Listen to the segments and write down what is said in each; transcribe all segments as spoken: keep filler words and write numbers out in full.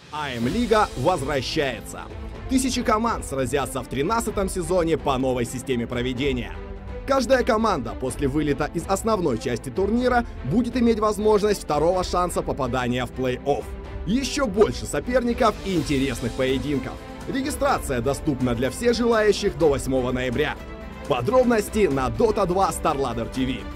эй эм Лига возвращается. Тысячи команд сразятся в тринадцатом сезоне по новой системе проведения. Каждая команда после вылета из основной части турнира будет иметь возможность второго шанса попадания в плей-офф. Еще больше соперников и интересных поединков. Регистрация доступна для всех желающих до восьмого ноября. Подробности на Дота два StarLadder ти ви.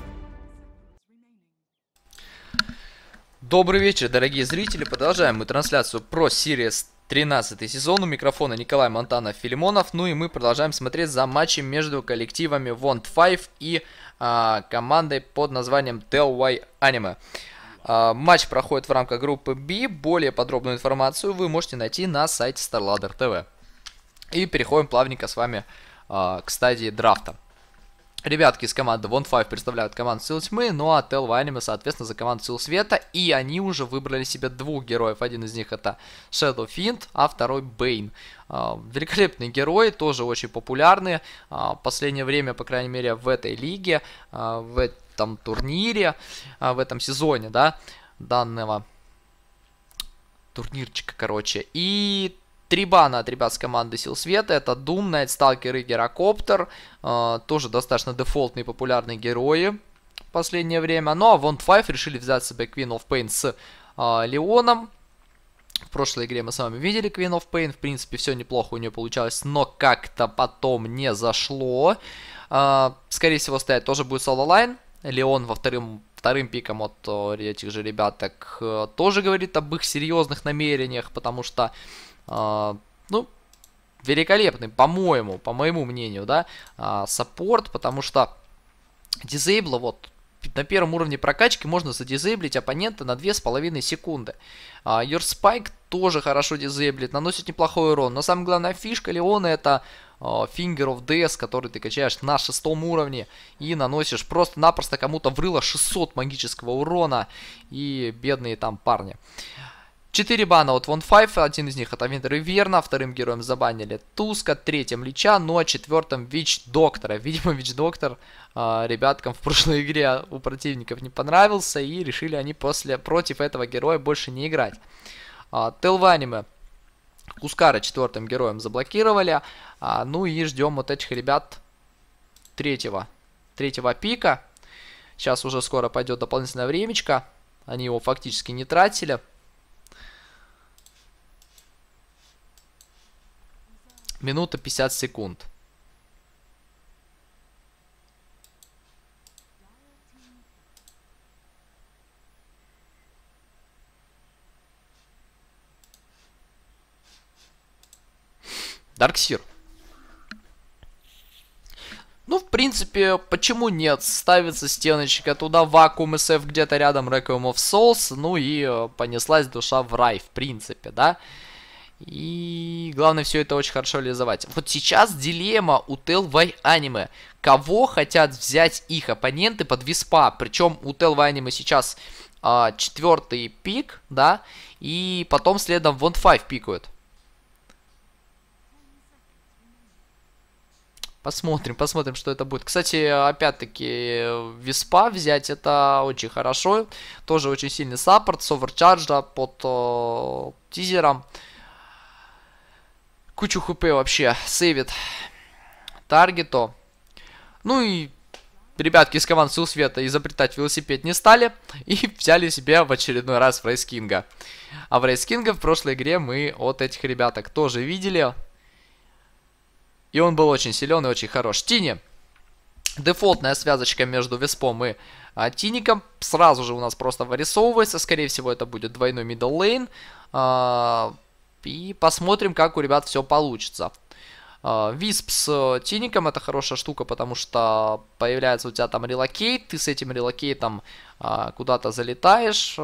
Добрый вечер, дорогие зрители. Продолжаем мы трансляцию Pro Series тринадцатый сезон. У микрофона Николай Монтанов-Филимонов. Ну и мы продолжаем смотреть за матчем между коллективами Want пять и а, командой под названием tel уай Anime. А, матч проходит в рамках группы B. Более подробную информацию вы можете найти на сайте StarLadder ти ви. И переходим плавненько с вами а, к стадии драфта. Ребятки из команды Want пять представляют команду Сил Тьмы, ну а tel уай Anime, соответственно, за команду Сил Света. И они уже выбрали себе двух героев. Один из них это Shadow Fiend, а второй Bane. А, великолепные герои, тоже очень популярные. А, в последнее время, по крайней мере, в этой лиге, а, в этом турнире, а, в этом сезоне, да, данного турнирчика, короче. И три бана от ребят с команды Сил Света. Это Doom, Найтсталкер и Герокоптер. Э, тоже достаточно дефолтные популярные герои в последнее время. Ну а Want пять решили взять себе Queen of Pain с э, Леоном. В прошлой игре мы с вами видели Queen of Pain. В принципе, все неплохо у нее получалось, но как-то потом не зашло. Э, скорее всего, стоять тоже будет соло-лайн. Леон во вторым, вторым пиком от о, этих же ребяток э, тоже говорит об их серьезных намерениях, потому что Uh, ну, великолепный, по-моему, по моему мнению, да, uh, саппорт, потому что дизейбла, вот, на первом уровне прокачки можно задизейблить оппонента на две с половиной секунды. Uh, Your Spike тоже хорошо дизейблит, наносит неплохой урон, но самая главная фишка Леона это uh, Finger of Death, который ты качаешь на шестом уровне и наносишь просто-напросто кому-то в рыло шестьсот магического урона, и бедные там парни. Четыре бана от Want пять, один из них это Винтер и Верна, вторым героем забанили Туска, третьим Лича, ну а четвертым Вич Доктора. Видимо, Вич Доктор э, ребяткам в прошлой игре у противников не понравился, и решили они после, против этого героя больше не играть. Э, tel уай Anime Кускара четвертым героем заблокировали, э, ну и ждем вот этих ребят третьего, третьего пика. Сейчас уже скоро пойдет дополнительное времечко, они его фактически не тратили. Минута пятьдесят секунд. Дарксир. Ну, в принципе, почему нет? Ставится стеночка туда, вакуум эс эф где-то рядом, Requiem of Souls, ну и э, понеслась душа в рай, в принципе, да? И главное все это очень хорошо реализовать. Вот сейчас дилемма у tel уай Anime. Кого хотят взять их оппоненты под виспа? Причем у tel уай Anime сейчас а, четвертый пик, да? И потом следом Want пять пикают. Посмотрим, посмотрим, что это будет. Кстати, опять-таки, виспа взять это очень хорошо. Тоже очень сильный саппорт с оверчарджа под о, тизером. Кучу хп вообще сейвит таргету. Ну и ребятки из команд Сил Света изобретать велосипед не стали. И взяли себе в очередной раз Врейскинга. А Врейскинга в прошлой игре мы от этих ребяток тоже видели. И он был очень силен и очень хорош. Тини. Дефолтная связочка между Виспом и а, Тиником. Сразу же у нас просто вырисовывается. Скорее всего это будет двойной middle lane. А И посмотрим, как у ребят все получится. Висп с Тиником это хорошая штука, потому что появляется у тебя там релокейт. Ты с этим релокейтом куда-то залетаешь.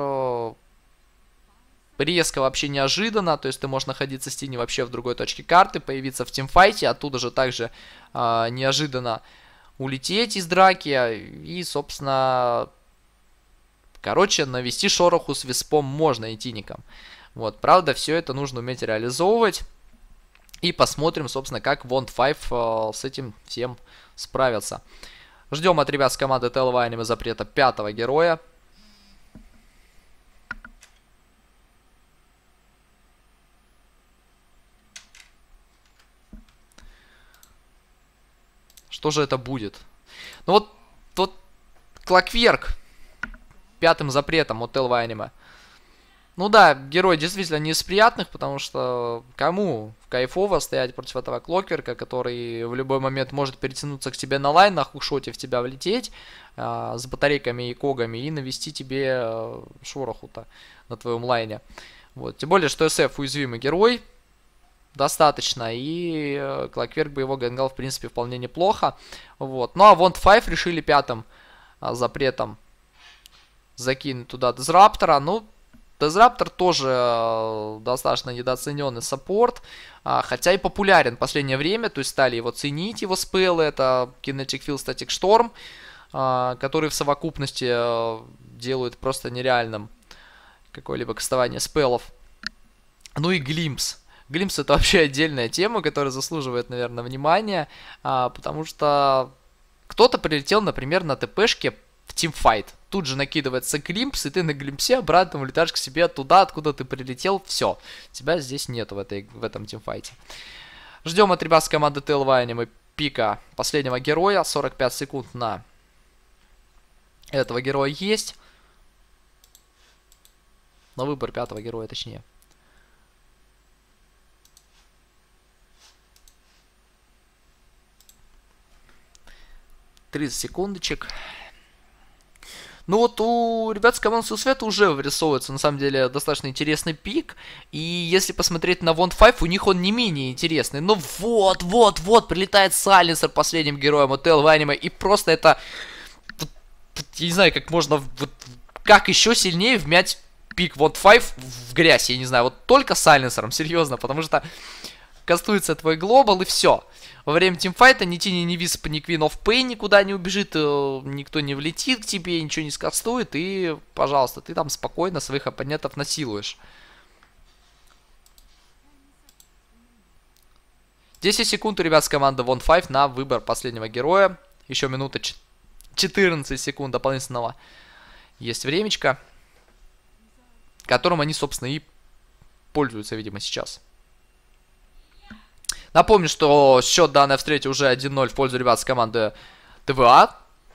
Резко, вообще неожиданно. То есть ты можешь находиться с Тини вообще в другой точке карты, появиться в тимфайте, оттуда же также неожиданно улететь из драки. И, собственно, короче, навести шороху с Виспом можно и Тиником. Вот, правда, все это нужно уметь реализовывать. И посмотрим, собственно, как Want пять э, с этим всем справится. Ждем от ребят с команды tel уай Anime запрета пятого героя. Что же это будет? Ну вот, вот Clockwork пятым запретом от эл ви Anime. Ну да, герой действительно не из приятных, потому что кому кайфово стоять против этого Клокверка, который в любой момент может перетянуться к тебе на лайн, на хукшоте в тебя влететь э, с батарейками и когами и навести тебе э, шороху-то на твоем лайне. Вот. Тем более, что эс эф уязвимый герой достаточно, и э, Клокверк бы его гангал в принципе вполне неплохо. Вот. Ну а Wound пять решили пятым э, запретом закинуть туда Дизраптора. Ну, Дизраптор тоже э, достаточно недооцененный саппорт, э, хотя и популярен в последнее время, то есть стали его ценить, его спеллы, это Kinetic Field, Static Storm, э, которые в совокупности э, делают просто нереальным какое-либо кастование спеллов. Ну и Glimpse. Glimpse это вообще отдельная тема, которая заслуживает, наверное, внимания, э, потому что кто-то прилетел, например, на ТПшке в тимфайт. Тут же накидывается глимпс, и ты на глимпсе обратно улетаешь к себе туда, откуда ты прилетел. Все. Тебя здесь нету в, этой, в этом тимфайте. Ждем от ребят с команды ти эл ви Anime пика последнего героя. сорок пять секунд на этого героя есть. На выбор пятого героя, точнее. тридцать секундочек. Ну вот у ребят с команды Сил Света уже вырисовывается, на самом деле, достаточно интересный пик. И если посмотреть на Wound пять, у них он не менее интересный. Но вот, вот, вот, прилетает Сайленсер последним героем от эл ви Anime. И просто это... Я не знаю, как можно... Вот, как еще сильнее вмять пик Wound пять в грязь, я не знаю. Вот только Сайленсером, серьезно. Потому что кастуется твой глобал и все. Во время тимфайта ни Тини, ни Висп, ни Queen of Pain никуда не убежит, никто не влетит к тебе, ничего не скастует, и, пожалуйста, ты там спокойно своих оппонентов насилуешь. десять секунд у ребят с команды Wound пять на выбор последнего героя. Еще минута четырнадцать секунд дополнительного есть времечко, которым они, собственно, и пользуются, видимо, сейчас. Напомню, что счет данной встречи уже один ноль в пользу ребят с команды тэ вэ а.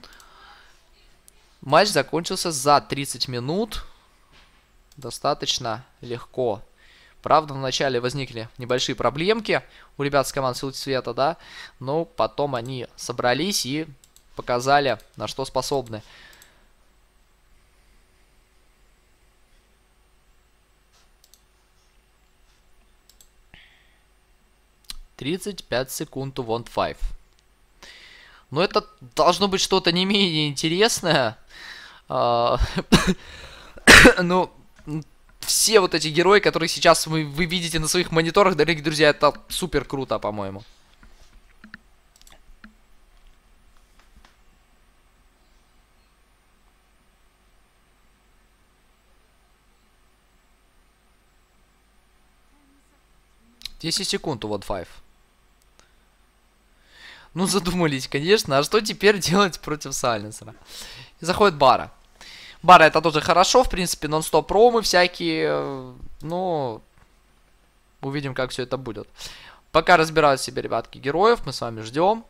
Матч закончился за тридцать минут. Достаточно легко. Правда, вначале возникли небольшие проблемки у ребят с команды Сил Света, да. Но потом они собрались и показали, на что способны. тридцать пять секунд у Wound пять. Но это должно быть что-то не менее интересное. Ну, все вот эти герои, которые сейчас вы, вы видите на своих мониторах, дорогие друзья, это супер круто, по-моему. десять секунд у Wound пять. Ну, задумались, конечно, а что теперь делать против Сайленсера? И заходит Бара. Бара это тоже хорошо, в принципе, нон-стоп промы всякие. Ну, увидим, как все это будет. Пока разбирают себе, ребятки, героев, мы с вами ждем.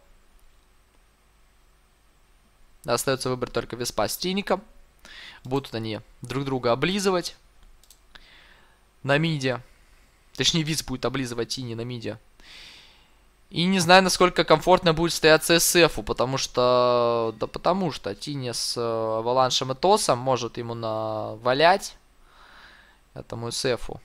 Остается выбрать только Веспа с Тиником. Будут они друг друга облизывать на миде. Точнее, Виз будет облизывать Тини на миде. И не знаю, насколько комфортно будет стояться эс эфу, потому что... Да потому что Тини с Аваланшем и Тосом может ему навалять этому эс эфу.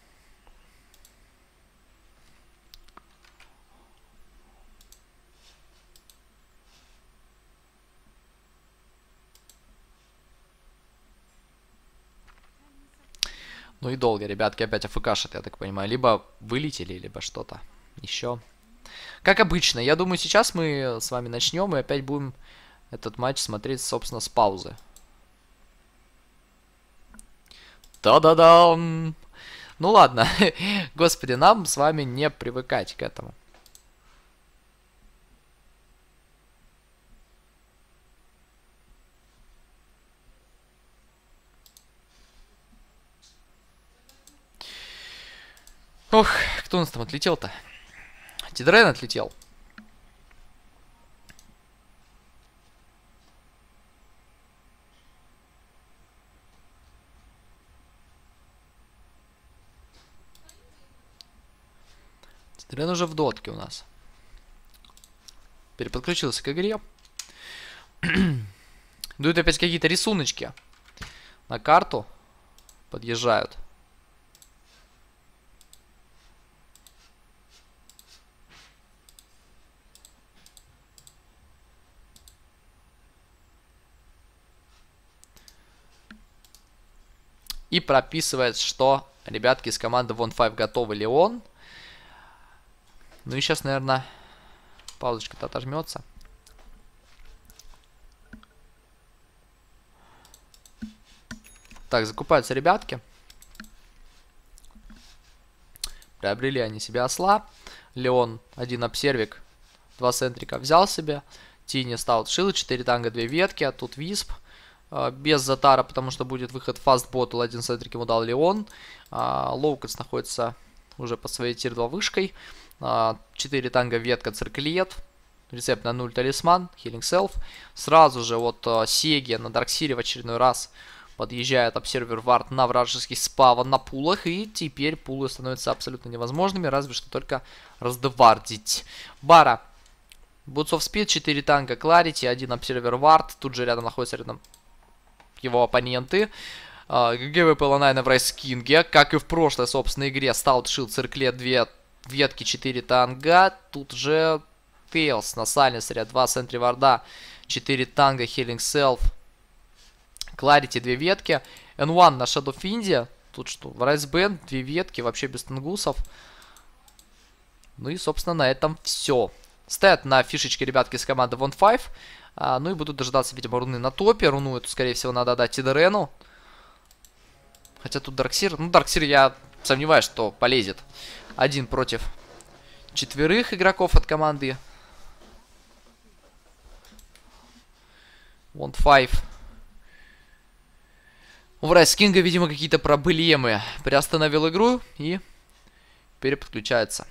Ну и долго, ребятки, опять АФКшат, я так понимаю. Либо вылетели, либо что-то еще. Как обычно, я думаю, сейчас мы с вами начнем и опять будем этот матч смотреть, собственно, с паузы. Та-да-да! Ну ладно, господи, нам с вами не привыкать к этому. Ох, кто у нас там отлетел-то? Тидрен отлетел. Трен уже в дотке у нас. Переподключился к игре. Дуют опять какие-то рисуночки. На карту подъезжают. И прописывает, что ребятки из команды One Five готовы Леон. Ну и сейчас, наверное, паузочка-то отожмется. Так, закупаются ребятки. Приобрели они себе осла. Леон, один обсервик, два центрика взял себе. Тини, Стаут, Шил, четыре танга, две ветки. А тут Висп. Без Затара, потому что будет выход Fast Bottle. Один центрик ему дал Леон. Лоукетс находится уже под своей тир два вышкой. четыре танга, ветка, цирклет. Рецепт на нуль, талисман, Healing Self. Сразу же вот Сеги на Дарксире в очередной раз подъезжает обсервер Вард на вражеский спавн на пулах. И теперь пулы становятся абсолютно невозможными, разве что только раздевардить. Бара. Boots of Speed, четыре танка, Clarity, один обсервер Вард. Тут же рядом находится рядом его оппоненты. ГГВП Ланайна в Райскинге. Как и в прошлой, собственно, игре. Стаут, Шилд, Цирклет, две ветки, четыре танга. Тут же Тейлс на Сайленсере, два центре Варда, четыре танга, Healing Self. Clarity, две ветки. эн один на Shadow Fiend. Тут что? В Райсбенд, две ветки, вообще без тангусов. Ну и, собственно, на этом все. Стоят на фишечке ребятки с команды One Five. А, ну и будут дожидаться, видимо, руны на топе. Руну эту, скорее всего, надо отдать Тидерену. Хотя тут Дарксир. Ну, Дарксир, я сомневаюсь, что полезет. Один против четверых игроков от команды One Five. У Райскинга, видимо, какие-то проблемы. Приостановил игру и переподключается.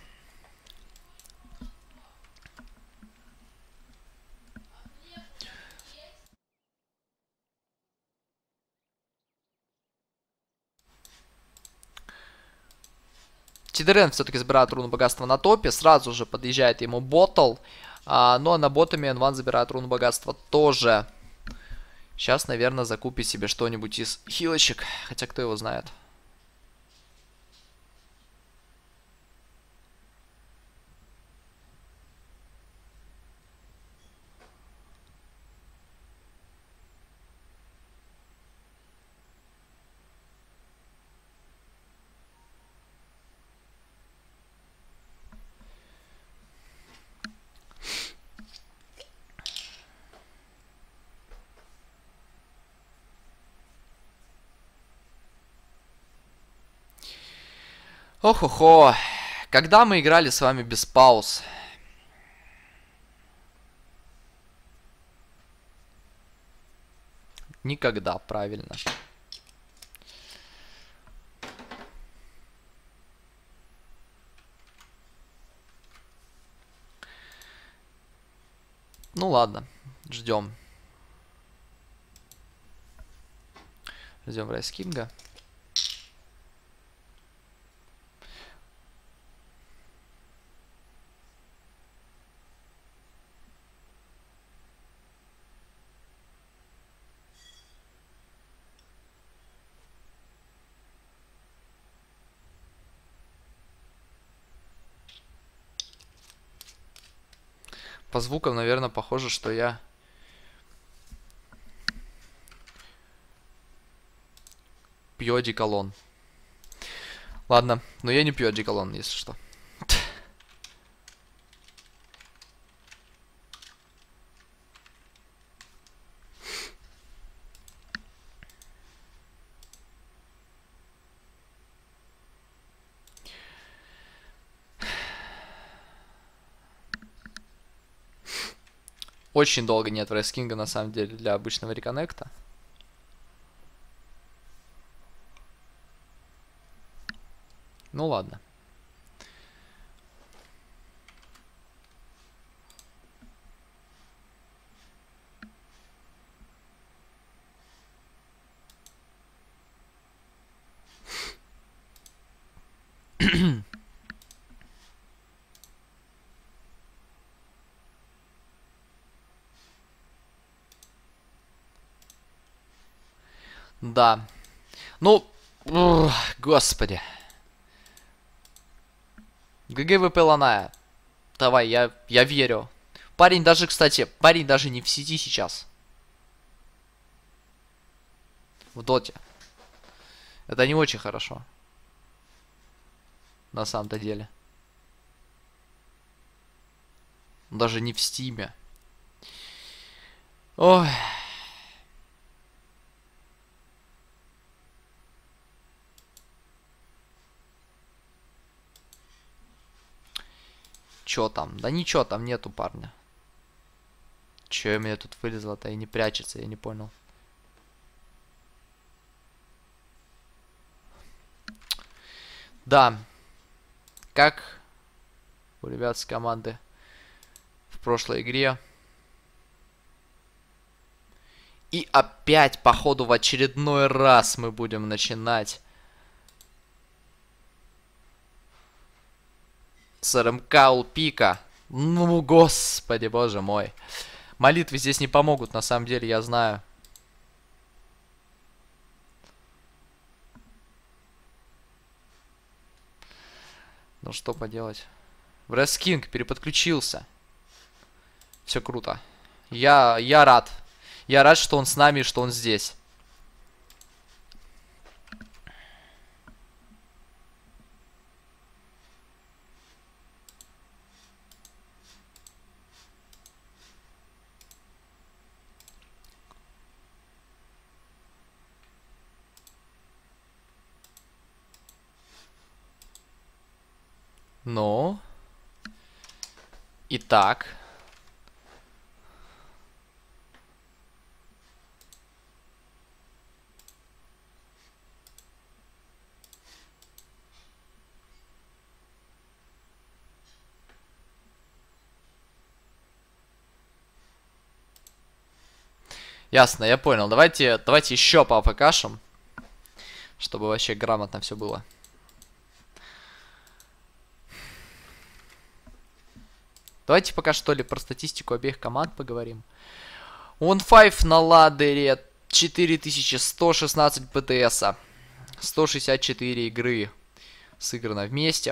Тидерен все-таки забирает руну богатства на топе. Сразу же подъезжает ему Ботл. А, ну а на ботоме эн один забирает руну богатства тоже. Сейчас, наверное, закупит себе что-нибудь из хилочек. Хотя кто его знает. Ох-охо. Когда мы играли с вами без пауз? Никогда, правильно. Ну ладно, ждем. Ждем Райскинга. По звукам, наверное, похоже, что я пью одеколон. Ладно, но я не пью одеколон, если что. Очень долго нет Райскинга, на самом деле, для обычного реконнекта. Ну ладно. Да. Ну, ух, господи. ГГВП Ланая. Давай, я, я верю. Парень даже, кстати, парень даже не в сети сейчас. В доте. Это не очень хорошо. На самом-то деле. Даже не в стиме. Ой. Чё там? Да ничего там нету, парня. Чё у меня тут вылезло-то и не прячется, я не понял. Да. Как у ребят с команды в прошлой игре. И опять, походу, в очередной раз мы будем начинать с РМК Улпика. Ну, господи, боже мой. Молитвы здесь не помогут, на самом деле, я знаю. Ну, что поделать. Врескинг переподключился. Все круто. Я, я рад. Я рад, что он с нами, что он здесь. Ну. Итак. Ясно, я понял. Давайте, давайте еще по АФКшам, чтобы вообще грамотно все было. Давайте пока что ли про статистику обеих команд поговорим. OneFive на ладере четыре тысячи сто шестнадцать ПТСа. сто шестьдесят четыре игры сыграно вместе.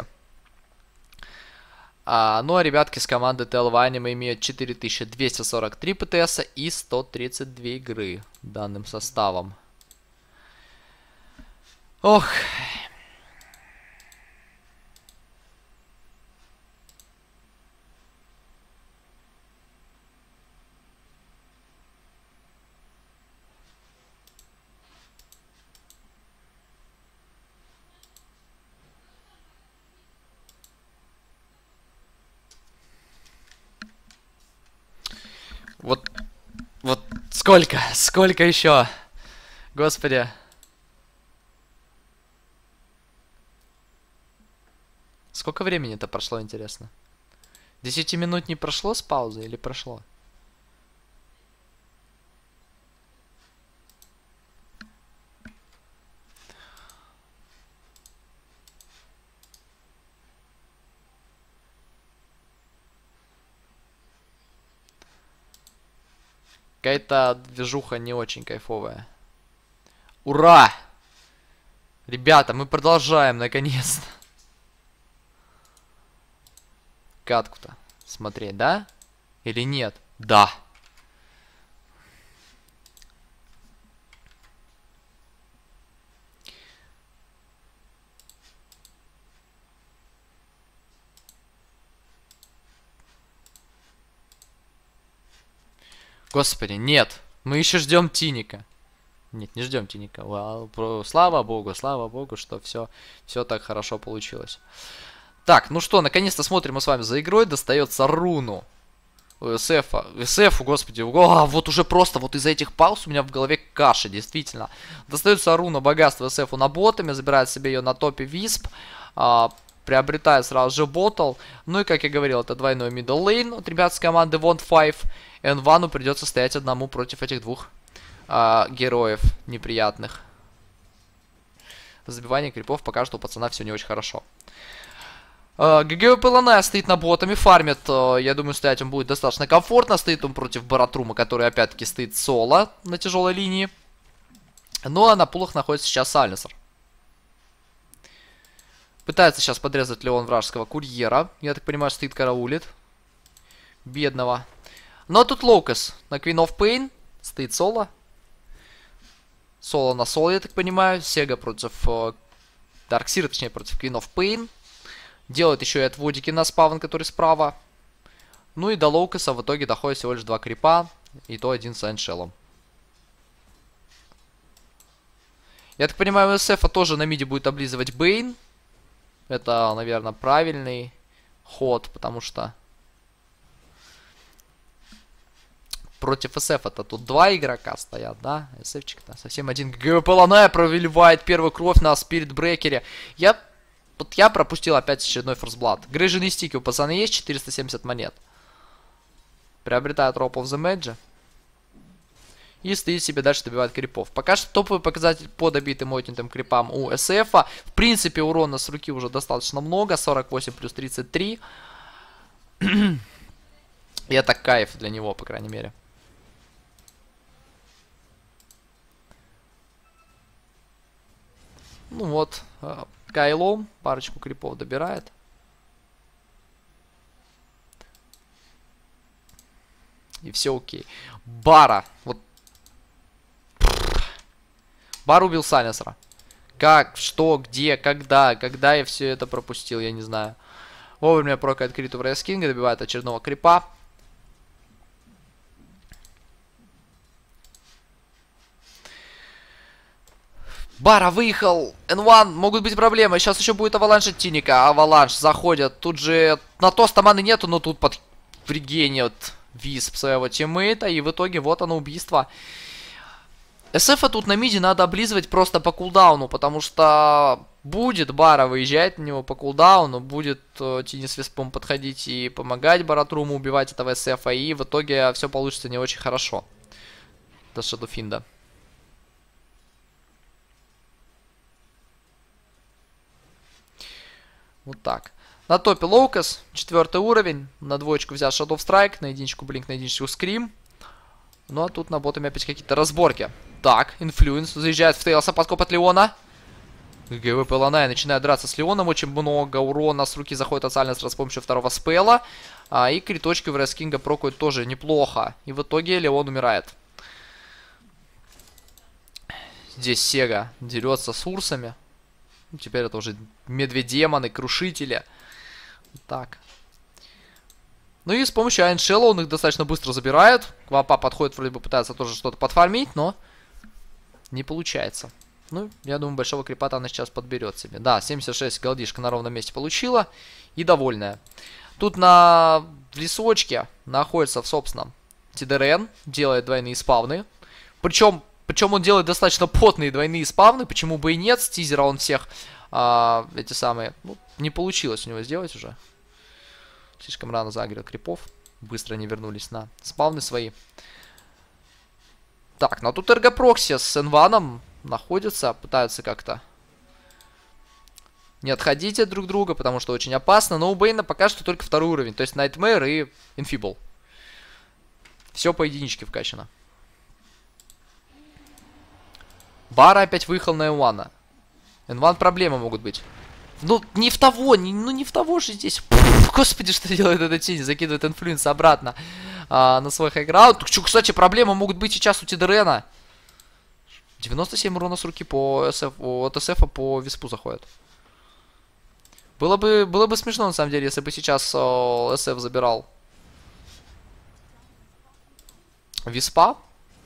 А, ну а ребятки с команды ТЛВ Anime имеют четыре тысячи двести сорок три ПТСа и сто тридцать две игры данным составом. Ох. Вот, вот сколько, сколько еще? Господи. Сколько времени-то прошло, интересно? десять минут не прошло с паузы или прошло? Какая-то движуха не очень кайфовая. Ура! Ребята, мы продолжаем, наконец-то. Катку-то смотреть, да? Или нет? Да. Господи, нет. Мы еще ждем Тиника. Нет, не ждем Тиника. Вау, слава богу, слава богу, что все, все так хорошо получилось. Так, ну что, наконец-то смотрим мы с вами за игрой. Достается руну у СФ. СФ, господи, о, вот уже просто вот из-за этих пауз у меня в голове каша, действительно. Достается руна богатства СФ на ботами, забирает себе ее на топе Висп. А, приобретает сразу же ботл. Ну и, как я говорил, это двойной middle lane от ребят с команды OneFive. Энвану придется стоять одному против этих двух а, героев неприятных. Забивание крипов пока что у пацана все не очень хорошо. ГГВП Ланая стоит на ботами, фармит. Uh, я думаю, стоять он будет достаточно комфортно. Стоит он против Баратрума, который опять-таки стоит соло на тяжелой линии. Ну, а на пулах находится сейчас Сайленсер. Пытается сейчас подрезать Леон вражеского курьера. Я так понимаю, стоит караулит. Бедного. Но тут Локус на Queen of Pain. Стоит соло. Соло на соло, я так понимаю. Сега против... Э, Дарксира, точнее, против Queen of Pain. Делает еще и отводики на спавн, который справа. Ну и до Локуса в итоге доходит всего лишь два крипа. И то один с Айншеллом. Я так понимаю, у эс эф тоже на миде будет облизывать Бейн. Это, наверное, правильный ход, потому что против эс эф-то тут два игрока стоят, да? эс эф-чик-то совсем один. ГВП Ланая проливает первую кровь на спирит-брекере. Я... Вот я пропустил опять очередной форсблад. Грыженые стики у пацана есть, четыреста семьдесят монет. Приобретает Rope of the Mage. И стоит себе дальше, добивает крипов. Пока что топовый показатель по добитым отнятым крипам у эс эф-а. В принципе, урона с руки уже достаточно много. сорок восемь плюс тридцать три. И это кайф для него, по крайней мере. Ну вот, Кайлом парочку крипов добирает. И все окей. Бара. Вот. Бар убил Сайленсера. Как, что, где, когда, когда я все это пропустил, я не знаю. Вовремя прокает криту в Рейс Кинга, добивает очередного крипа. Бара выехал. эн один. Могут быть проблемы. Сейчас еще будет аваланш от Тиника. Аваланш заходят. Тут же на тоста маны нету, но тут под пригенет Висп своего тиммейта. И в итоге вот оно убийство. эс эф тут на миде надо облизывать просто по кулдауну. Потому что будет Бара выезжать на него по кулдауну. Будет э, Тини с Виспом подходить и помогать Баратруму убивать этого эс эф. И в итоге все получится не очень хорошо. До Шадофинда. Вот так. На топе Лоукас, четвертый уровень. На двоечку взял Shadow Strike, на единичку Блинк, на единичку Скрим. Ну а тут на ботами опять какие-то разборки. Так, Инфлюенс заезжает в Тейлса, подкоп от Леона. ГВП Ланая начинает драться с Леоном. Очень много урона с руки заходит от Сайленсера с помощью второго спела. А, и криточки в Рейс Кинга прокуют тоже неплохо. И в итоге Леон умирает. Здесь Сега дерется с урсами. Теперь это уже медведемоны, крушители. Вот так. Ну и с помощью Айншелла он их достаточно быстро забирает. Квапа подходит, вроде бы пытается тоже что-то подфармить, но не получается. Ну, я думаю, большого крипа она сейчас подберет себе. Да, семьдесят шесть голдишка на ровном месте получила. И довольная. Тут на в лесочке находится в собственном Тидерен. Делает двойные спавны. Причем... Причем он делает достаточно потные двойные спавны. Почему бы и нет? С тизера он всех а, эти самые... Ну, не получилось у него сделать уже. Слишком рано загрел крипов. Быстро они вернулись на спавны свои. Так, ну а тут Эргопрокси с Энваном находятся. Пытаются как-то не отходить от друг друга, потому что очень опасно. Но у Бейна пока что только второй уровень. То есть Nightmare и Enfeeble. Все по единичке вкачано. Бара опять выехал на эн один. эн один проблемы могут быть. Ну, не в того, не, ну не в того же здесь. Пфф, господи, что делает эта тень? Закидывает инфлюенс обратно а, на свой хайграунд. Кстати, проблемы могут быть сейчас у Тидерена. девяносто семь урона с руки по эс эф, от эс эф по Виспу заходит. Было бы, было бы смешно, на самом деле, если бы сейчас о, эс эф забирал Виспа.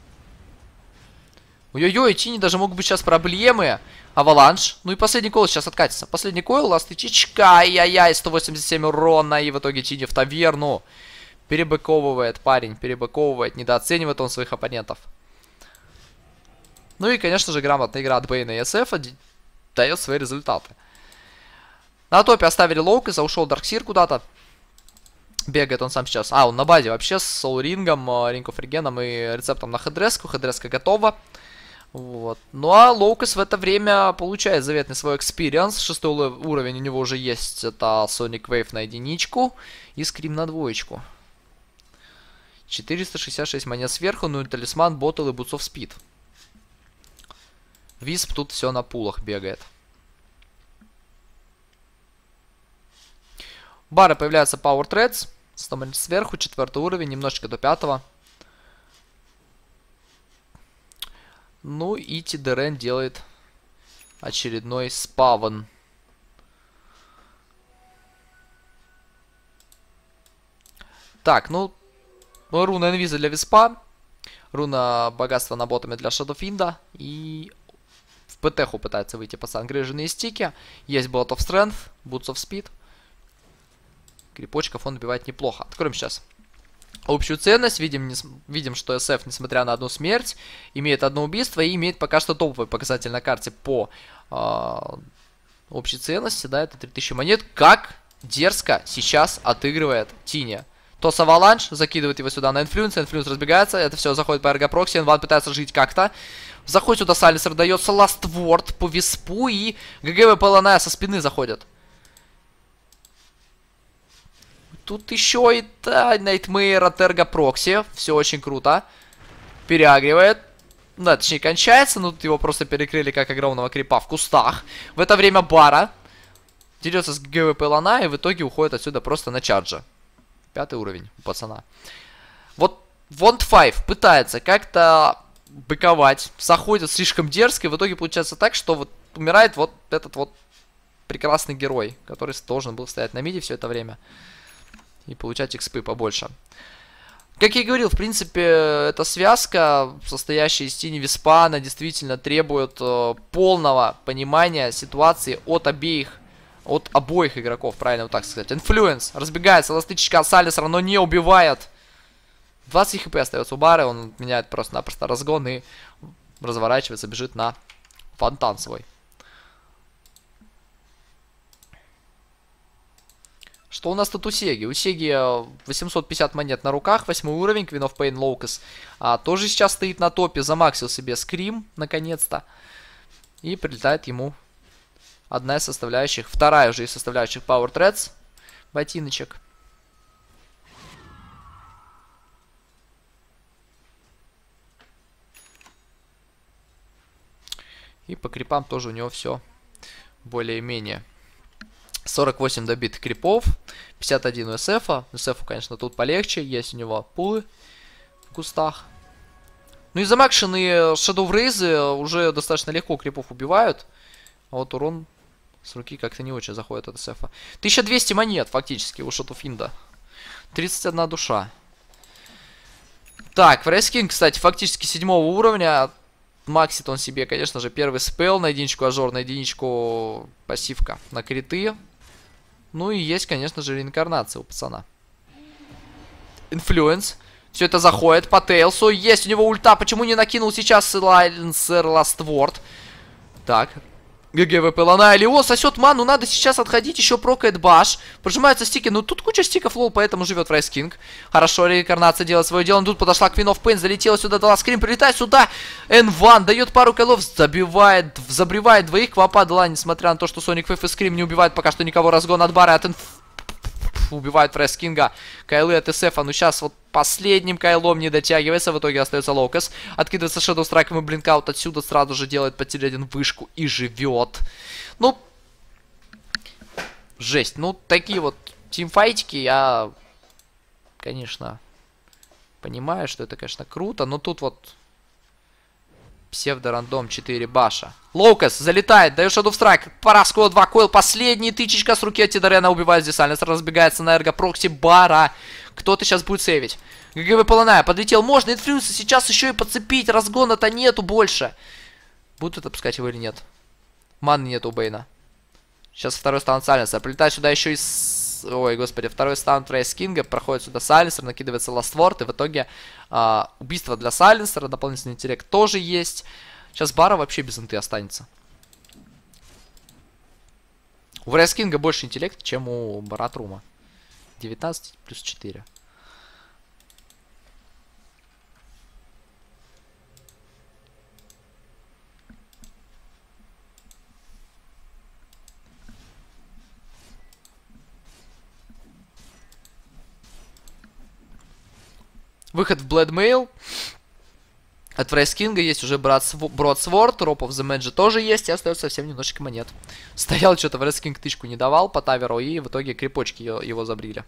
Ой-ой-ой, Тини даже могут быть сейчас проблемы. Аваланш. Ну и последний койл сейчас откатится. Последний койл, ластычечка. Ай-яй-яй, сто восемьдесят семь урона. И в итоге Тини в таверну. Перебыковывает парень, перебыковывает. Недооценивает он своих оппонентов. Ну и, конечно же, грамотная игра от Бейна и эс эф дает свои результаты. На топе оставили Лоукаса, ушел Дарксир куда-то. Бегает он сам сейчас. А, он на базе вообще с Соулрингом, Ring of Regen и рецептом на хедреску. Хедреска готова. Вот. Ну а Лоукас в это время получает заветный свой экспириенс. Шестой уровень у него уже есть. Это Sonic Wave на единичку и Скрим на двоечку. четыреста шестьдесят шесть монет сверху. Ну и талисман, ботл и Boots of Speed. Висп тут все на пулах бегает. Бары появляются Power Threads. Сверху, четвертый уровень, немножечко до пятого. Ну и Тидерен делает очередной спавн. Так, ну, руна инвиза для Виспа. Руна богатства на ботами для Shadowfiend. И в ПТХу пытается выйти пацан. Грыженные стики. Есть Blood of Strength, Boots of Speed. Крипочков он убивает неплохо. Откроем сейчас общую ценность. Видим, не, видим, что эс эф, несмотря на одну смерть, имеет одно убийство и имеет пока что топовый показатель на карте по э, общей ценности. Да, это три тысячи монет. Как дерзко сейчас отыгрывает Тиня. Тос Аваланж, закидывает его сюда на инфлюенс, инфлюенс разбегается, это все заходит по эргопрокси, Энван пытается жить как-то. Заходит сюда Салисер, дается ластворд по Виспу и ГГВ Пэланая со спины заходят. Тут еще и та, Найтмейр от эргопрокси, все очень круто. Переагривает. Да, точнее кончается, но тут его просто перекрыли как огромного крипа в кустах. В это время Бара дерется с ГГВ Пэланая и в итоге уходит отсюда просто на чарджа. Пятый уровень у пацана. Вот Вонт пять пытается как-то быковать. Заходит слишком дерзко. И в итоге получается так, что вот умирает вот этот вот прекрасный герой, который должен был стоять на миде все это время. И получать экспы побольше. Как я и говорил, в принципе, эта связка, состоящая из Тини Виспа, она действительно требует э, полного понимания ситуации от обеих. От обоих игроков, правильно вот так сказать. Инфлюенс. Разбегается. Ластычка Салисера, но не убивает. двадцать хп остается у Бары. Он меняет просто-напросто разгон и разворачивается, бежит на фонтан свой. Что у нас тут у Сеги? У Сеги восемьсот пятьдесят монет на руках. Восьмой уровень. Queen of Pain Locus. А, тоже сейчас стоит на топе. Замаксил себе скрим. Наконец-то. И прилетает ему одна из составляющих, вторая уже из составляющих Power Threads, ботиночек. И по крипам тоже у него все более-менее. сорок восемь добитых крипов, пятьдесят один у эс эф. У эс эф, конечно, тут полегче, есть у него пулы в кустах. Ну и замакшенные Shadow Raze уже достаточно легко крипов убивают. А вот урон с руки как-то не очень заходит от эс эф. тысяча двести монет фактически у Shadowfiend. тридцать одна душа. Так, Врайскин, кстати, фактически седьмого уровня. Максит он себе, конечно же, первый спел на единичку ажор, на единичку пассивка на криты. Ну и есть, конечно же, реинкарнация у пацана. Инфлюенс. Все это заходит по Тейлсу. Есть у него ульта. Почему не накинул сейчас Сайленсер Ластворд? Так. ГГВ Пэланая. Лео сосет ману. Надо сейчас отходить. Еще прокает баш. Прожимаются стики. Ну тут куча стиков, лол, поэтому живет Врайскинг. Хорошо, реинкарнация делает свое дело. Тут подошла Queen of Pain. Залетела сюда, дала скрин. Прилетает сюда. Энван дает пару кайлов. Забивает, забривает двоих. Квапа дала, несмотря на то, что Sonic Wave и Scream не убивает пока что никого. Разгон от бара. От инф... Убивает Врайскинга. Кайлы от эс эф. Ну сейчас вот последним кайлом не дотягивается. В итоге остается Локас. Откидывается Shadow Strike и блинкаут отсюда. Сразу же делает потерян вышку и живет. Ну, жесть. Ну, такие вот тимфайтики. Я, конечно, понимаю, что это, конечно, круто. Но тут вот псевдорандом четыре баша. Лоукас залетает, дает Shadow Strike. Параско два койл. Последний тычечка с руки от Тидорена убивает здесь. Сайленсер разбегается на эргопрокси бара. Кто-то сейчас будет сейвить. ГГВ Пэланая подлетел. Можно инфлюенса сейчас еще и подцепить. Разгона-то нету больше. Будут это пускать его или нет? Маны нету у Бейна. Сейчас второй стан Сайленсера. Прилетает сюда еще из... Ой, господи. Второй стан Врайскинга. Проходит сюда Сайленсер. Накидывается Ластворд. И в итоге а, убийство для Сайленсера. Дополнительный интеллект тоже есть. Сейчас Бара вообще без инты останется. У Врайскинга больше интеллекта, чем у Баратрума. девятнадцать плюс четыре. Выход в Bloodmail. От Фрейскинга есть уже Бродсворд, Роп оф the Magi тоже есть, и остается совсем немножечко монет. Стоял, что-то Фрейскинг тычку не давал по таверу, и в итоге крипочки его, его забрили.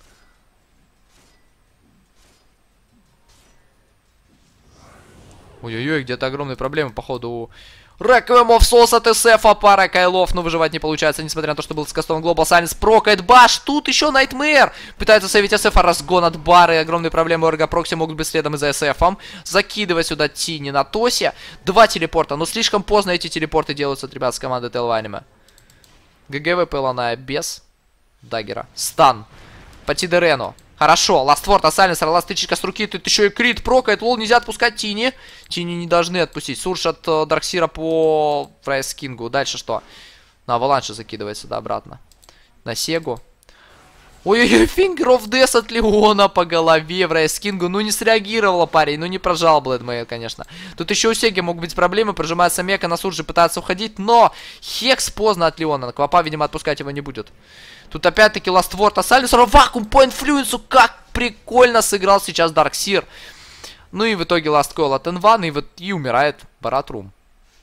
Ой-ой-ой, где-то огромные проблемы, походу, у Реквием оф Souls от эс эф, а пара кайлов, но выживать не получается, несмотря на то, что был скастован Global Silence, прокает баш, тут еще Nightmare, пытается сейвить эс эф, а разгон от бары, огромные проблемы у Эргопрокси могут быть следом и за эс эфом, закидывать сюда Тини на Тосе, два телепорта, но слишком поздно эти телепорты делаются от ребят с команды Tel Anime. ГГВП Ланая без даггера, стан по Тидерену. Хорошо, Ластворд, Асайленсер, ластычка с руки, тут еще и крит прокает, лол, нельзя отпускать Тини. Тини не должны отпустить. Сурж от uh, Дарксира по Фрейскингу. Дальше что? На Аваланше закидывает сюда обратно. На Сегу. Ой-ой-ой, Finger of Death от Леона по голове Фрейскингу. Ну не среагировала парень, ну не прожал Блэдмейл, конечно. Тут еще у Сеги могут быть проблемы, прожимается Мека, на Сурже пытается уходить, но Хекс поздно от Леона. Квапа, видимо, отпускать его не будет. Тут опять-таки Ластворд, Асайленсер, вакуум по инфлюенсу, как прикольно сыграл сейчас Дарксир. Ну и в итоге Last Call от эн ван, и вот и умирает Баратрум.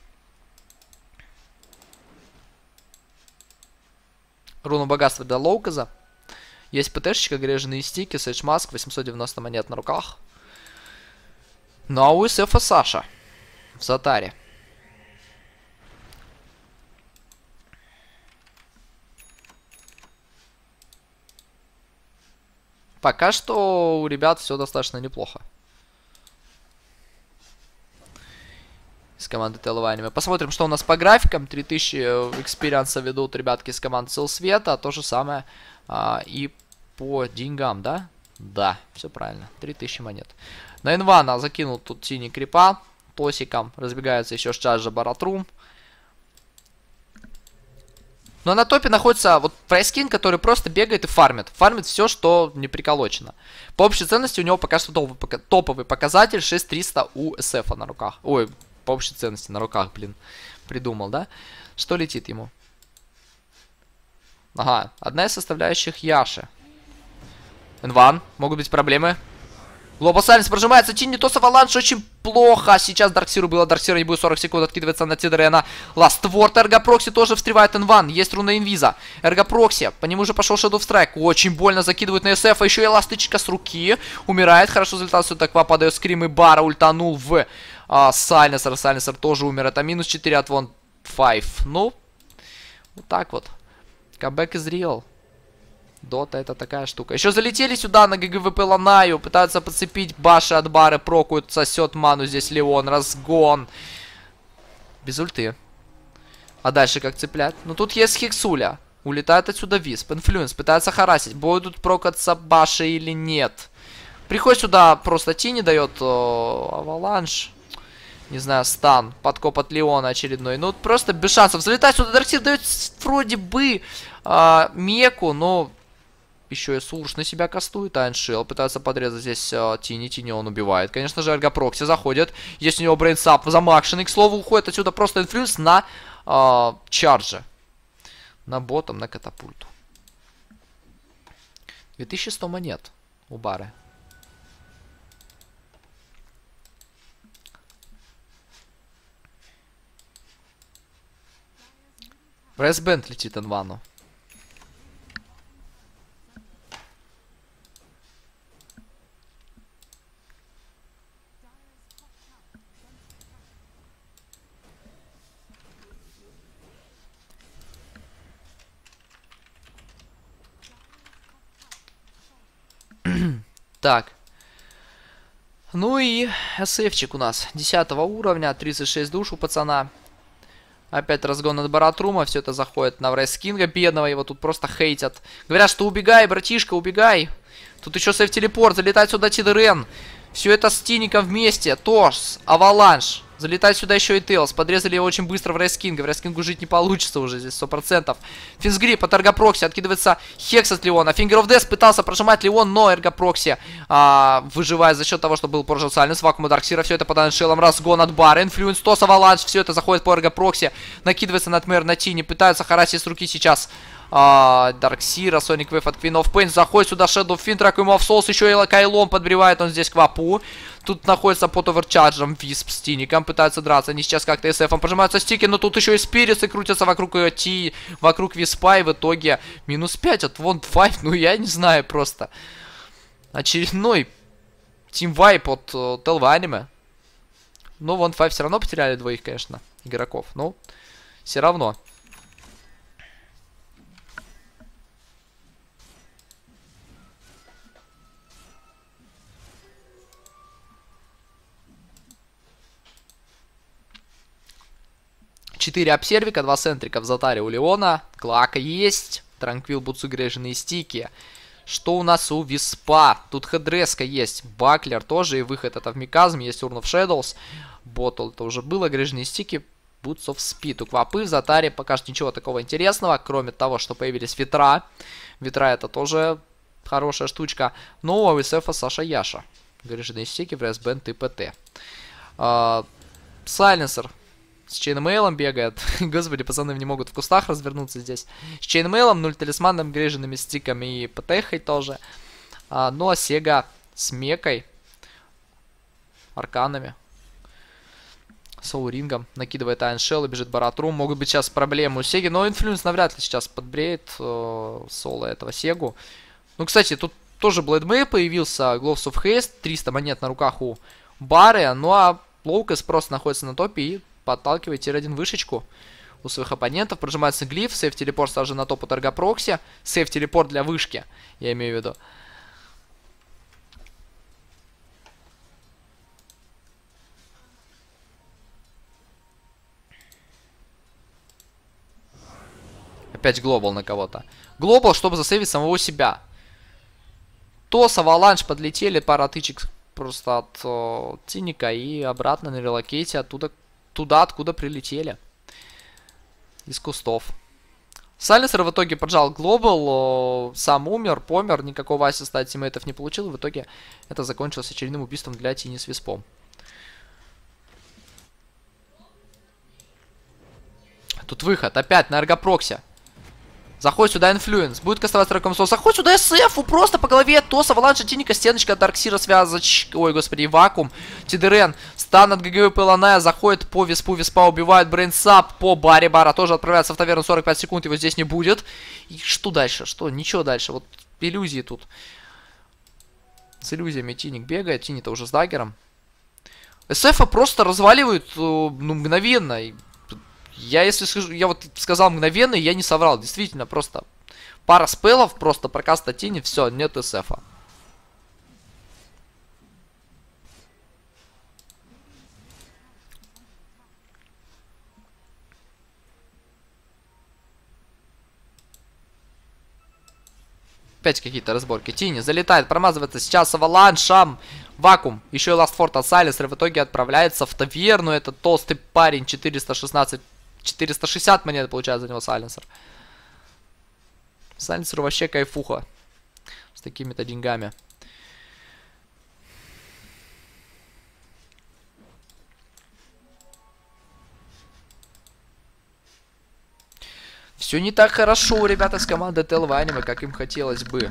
Руну богатства для Лоуказа. Есть ПТшечка, греженные стики, Сейдж Маск, восемьсот девяносто монет на руках. Ну а у эс эфа Саша в Затаре. Пока что у ребят все достаточно неплохо. Из команды Tel Anime. Посмотрим, что у нас по графикам. три тысячи экспириенса ведут ребятки из команды Сил Света. То же самое а, и по деньгам, да? Да, все правильно. три тысячи монет. На эн ван закинул тут Тини крипа. Тосиком разбегается еще Шчаджа Баратрум. Но на топе находится вот Фрейскинг, который просто бегает и фармит. Фармит все, что не приколочено. По общей ценности у него пока что топовый, топовый показатель шесть тысяч триста у эс эфа на руках. Ой, по общей ценности на руках, блин. Придумал, да? Что летит ему? Ага, одна из составляющих Яши. эн ван, могут быть проблемы. Global Silence прожимается, Тини, Тос Аваланш очень плохо. Сейчас Дарксиру было, Дарксира не будет, сорок секунд откидывается на Тидерена. Ластворд, Эргопрокси тоже встревает эн ван. Есть руна Инвиза. Эргопрокси, по нему уже пошел Shadow Strike. Очень больно закидывают на эс эф, а еще и ластычка с руки. Умирает, хорошо залетал сюда, Ква падает скрим и Бара ультанул в а, Сайленсер. Сайленсер тоже умер, это минус четыре от Вон пять. Ну, вот так вот. Comeback is real. Дота это такая штука. Еще залетели сюда на ГГВП Ланаю. Пытаются подцепить баши от бары. Прокуют, сосет ману здесь Леон. Разгон. Без ульты. А дальше как цеплять? Ну тут есть Хексуля. Улетает отсюда Висп. Инфлюенс. Пытается харасить. Будут прокаться баши или нет. Приходит сюда просто Тини дает о, Аваланш. Не знаю, стан. Подкоп от Леона очередной. Ну просто без шансов. Залетает сюда. Дарксир дает вроде бы а, Меку, но... Еще и Сурж на себя кастует, Айншел пытается подрезать здесь uh, Тини, Тини он убивает. Конечно же, Эргопрокси заходит. Есть у него брейнсап замакшенный. К слову, уходит отсюда просто инфлюенс на uh, чардже. На ботом, на катапульту. две тысячи сто монет у бары. Брейсбенд летит эн ван. Так. Ну и эсэфчик у нас десятого уровня, тридцать шесть душ у пацана. Опять разгон от Баратрума, все это заходит на Фрейскинга бедного, его тут просто хейтят. Говорят, что убегай, братишка, убегай. Тут еще сейф-телепорт, залетает сюда Тидерен. Все это с Тиником вместе, Тос, Аваланш. Залетает сюда еще и Тейлс. Подрезали его очень быстро в Рейскинга. В Рейскингу жить не получится уже здесь сто процентов. Финсгрип от Эргопрокси. Откидывается Хекс от Леона. Finger of Death пытался прожимать Леон, но Эргопрокси а, выживает за счет того, что был прожил Сайленс. Вакуума Дарксира. Все это под Айншелом. Разгон от бара. Инфлюенс, Тос, Аваланш. Все это заходит по Эргопрокси. Накидывается Nightmare на Тини. Пытаются харасить с руки сейчас. Дарксира, Соник Вейв от Queen of Pain. Заходит сюда Shadow Fiend, Ракуем of Souls. Еще и Кайлом подбревает он здесь Квапу. Тут находится под оверчарджем Висп с Тиником, пытаются драться. Они сейчас как-то эс-эфом пожимаются стики, но тут еще и спирисы крутятся вокруг ее Ти, вокруг Виспа, и в итоге минус пять от Вон пять, ну я не знаю просто. Очередной тимвайп от uh, Телва Аниме. Но Вон пять все равно потеряли двоих, конечно, игроков. Ну, все равно. четыре обсервика, два центрика в Затаре у Леона. Клака есть. Транквил, Буцу, греженые стики. Что у нас у Виспа? Тут хедреска есть. Баклер тоже. И выход это в Миказм. Есть Урн of Shadows. Ботл это уже было. Греженые стики. Boots of Speed. У Квапы в Затаре пока что ничего такого интересного. Кроме того, что появились ветра. Ветра это тоже хорошая штучка. Но у АВСФа Саша Яша. Греженые стики в Ресбенд и ПТ. Сайленсер. С чейнмейлом бегает. Господи, пацаны не могут в кустах развернуться здесь. С чейнмейлом, нуль талисманом, греженными стиками и ПТХой тоже. А, ну а Сега с мекой. Арканами. Соурингом. Накидывает Айншелл и бежит Баратрум. Могут быть сейчас проблемы у Сеги. Но инфлюенс навряд ли сейчас подбреет э, соло этого Сегу. Ну, кстати, тут тоже Блэдмей появился. Gloves of Haste. триста монет на руках у Бары. Ну а Лоукас просто находится на топе и подталкивает тир один вышечку у своих оппонентов. Прожимается глиф. Сейф-телепорт сразу на топ у Торгопрокси. Сейф-телепорт для вышки, я имею в виду. Опять глобал на кого-то. Глобал, чтобы засейвить самого себя. Тос, Аваланж подлетели. Пара тычек просто от о, Циника и обратно на релокейте оттуда. Туда, откуда прилетели. Из кустов. Сайленсер в итоге поджал глобал. Сам умер, помер. Никакого ассиста от тиммейтов не получил. В итоге это закончилось очередным убийством для Тини с Виспом. Тут выход. Опять на Эргопроксе. Заходит сюда инфлюенс. Будет кастовать треком соус. Заходит сюда эс-эфу. Просто по голове Тоса, Аваланша, Тиника, стеночка, Дарксира, связач. Ой, господи, вакуум. Тидерен. Стан от ГГВ Пеланая. Заходит по Виспу. Виспа убивает. Брейнсап по Баре. Бара тоже отправляется в таверну. сорок пять секунд. Его здесь не будет. И что дальше? Что? Ничего дальше. Вот иллюзии тут. С иллюзиями Тиник бегает. Тини-то уже с даггером. эс-эфа просто разваливают ну, мгновенно. Я, если скажу, я вот сказал мгновенно, я не соврал. Действительно, просто пара спеллов, просто прокаста Тини, все, нет эс-эфа. Опять какие-то разборки. Тини залетает, промазывается сейчас Аваланшем. Вакуум. Еще и Ластфорд от Сайленсера в итоге отправляется в таверну. Это толстый парень, четыреста шестнадцать. четыреста шестьдесят монет получает за него Сайленсер. Сайленсеру вообще кайфуха. С такими-то деньгами. Все не так хорошо у ребят из команды Телва Аниме, как им хотелось бы.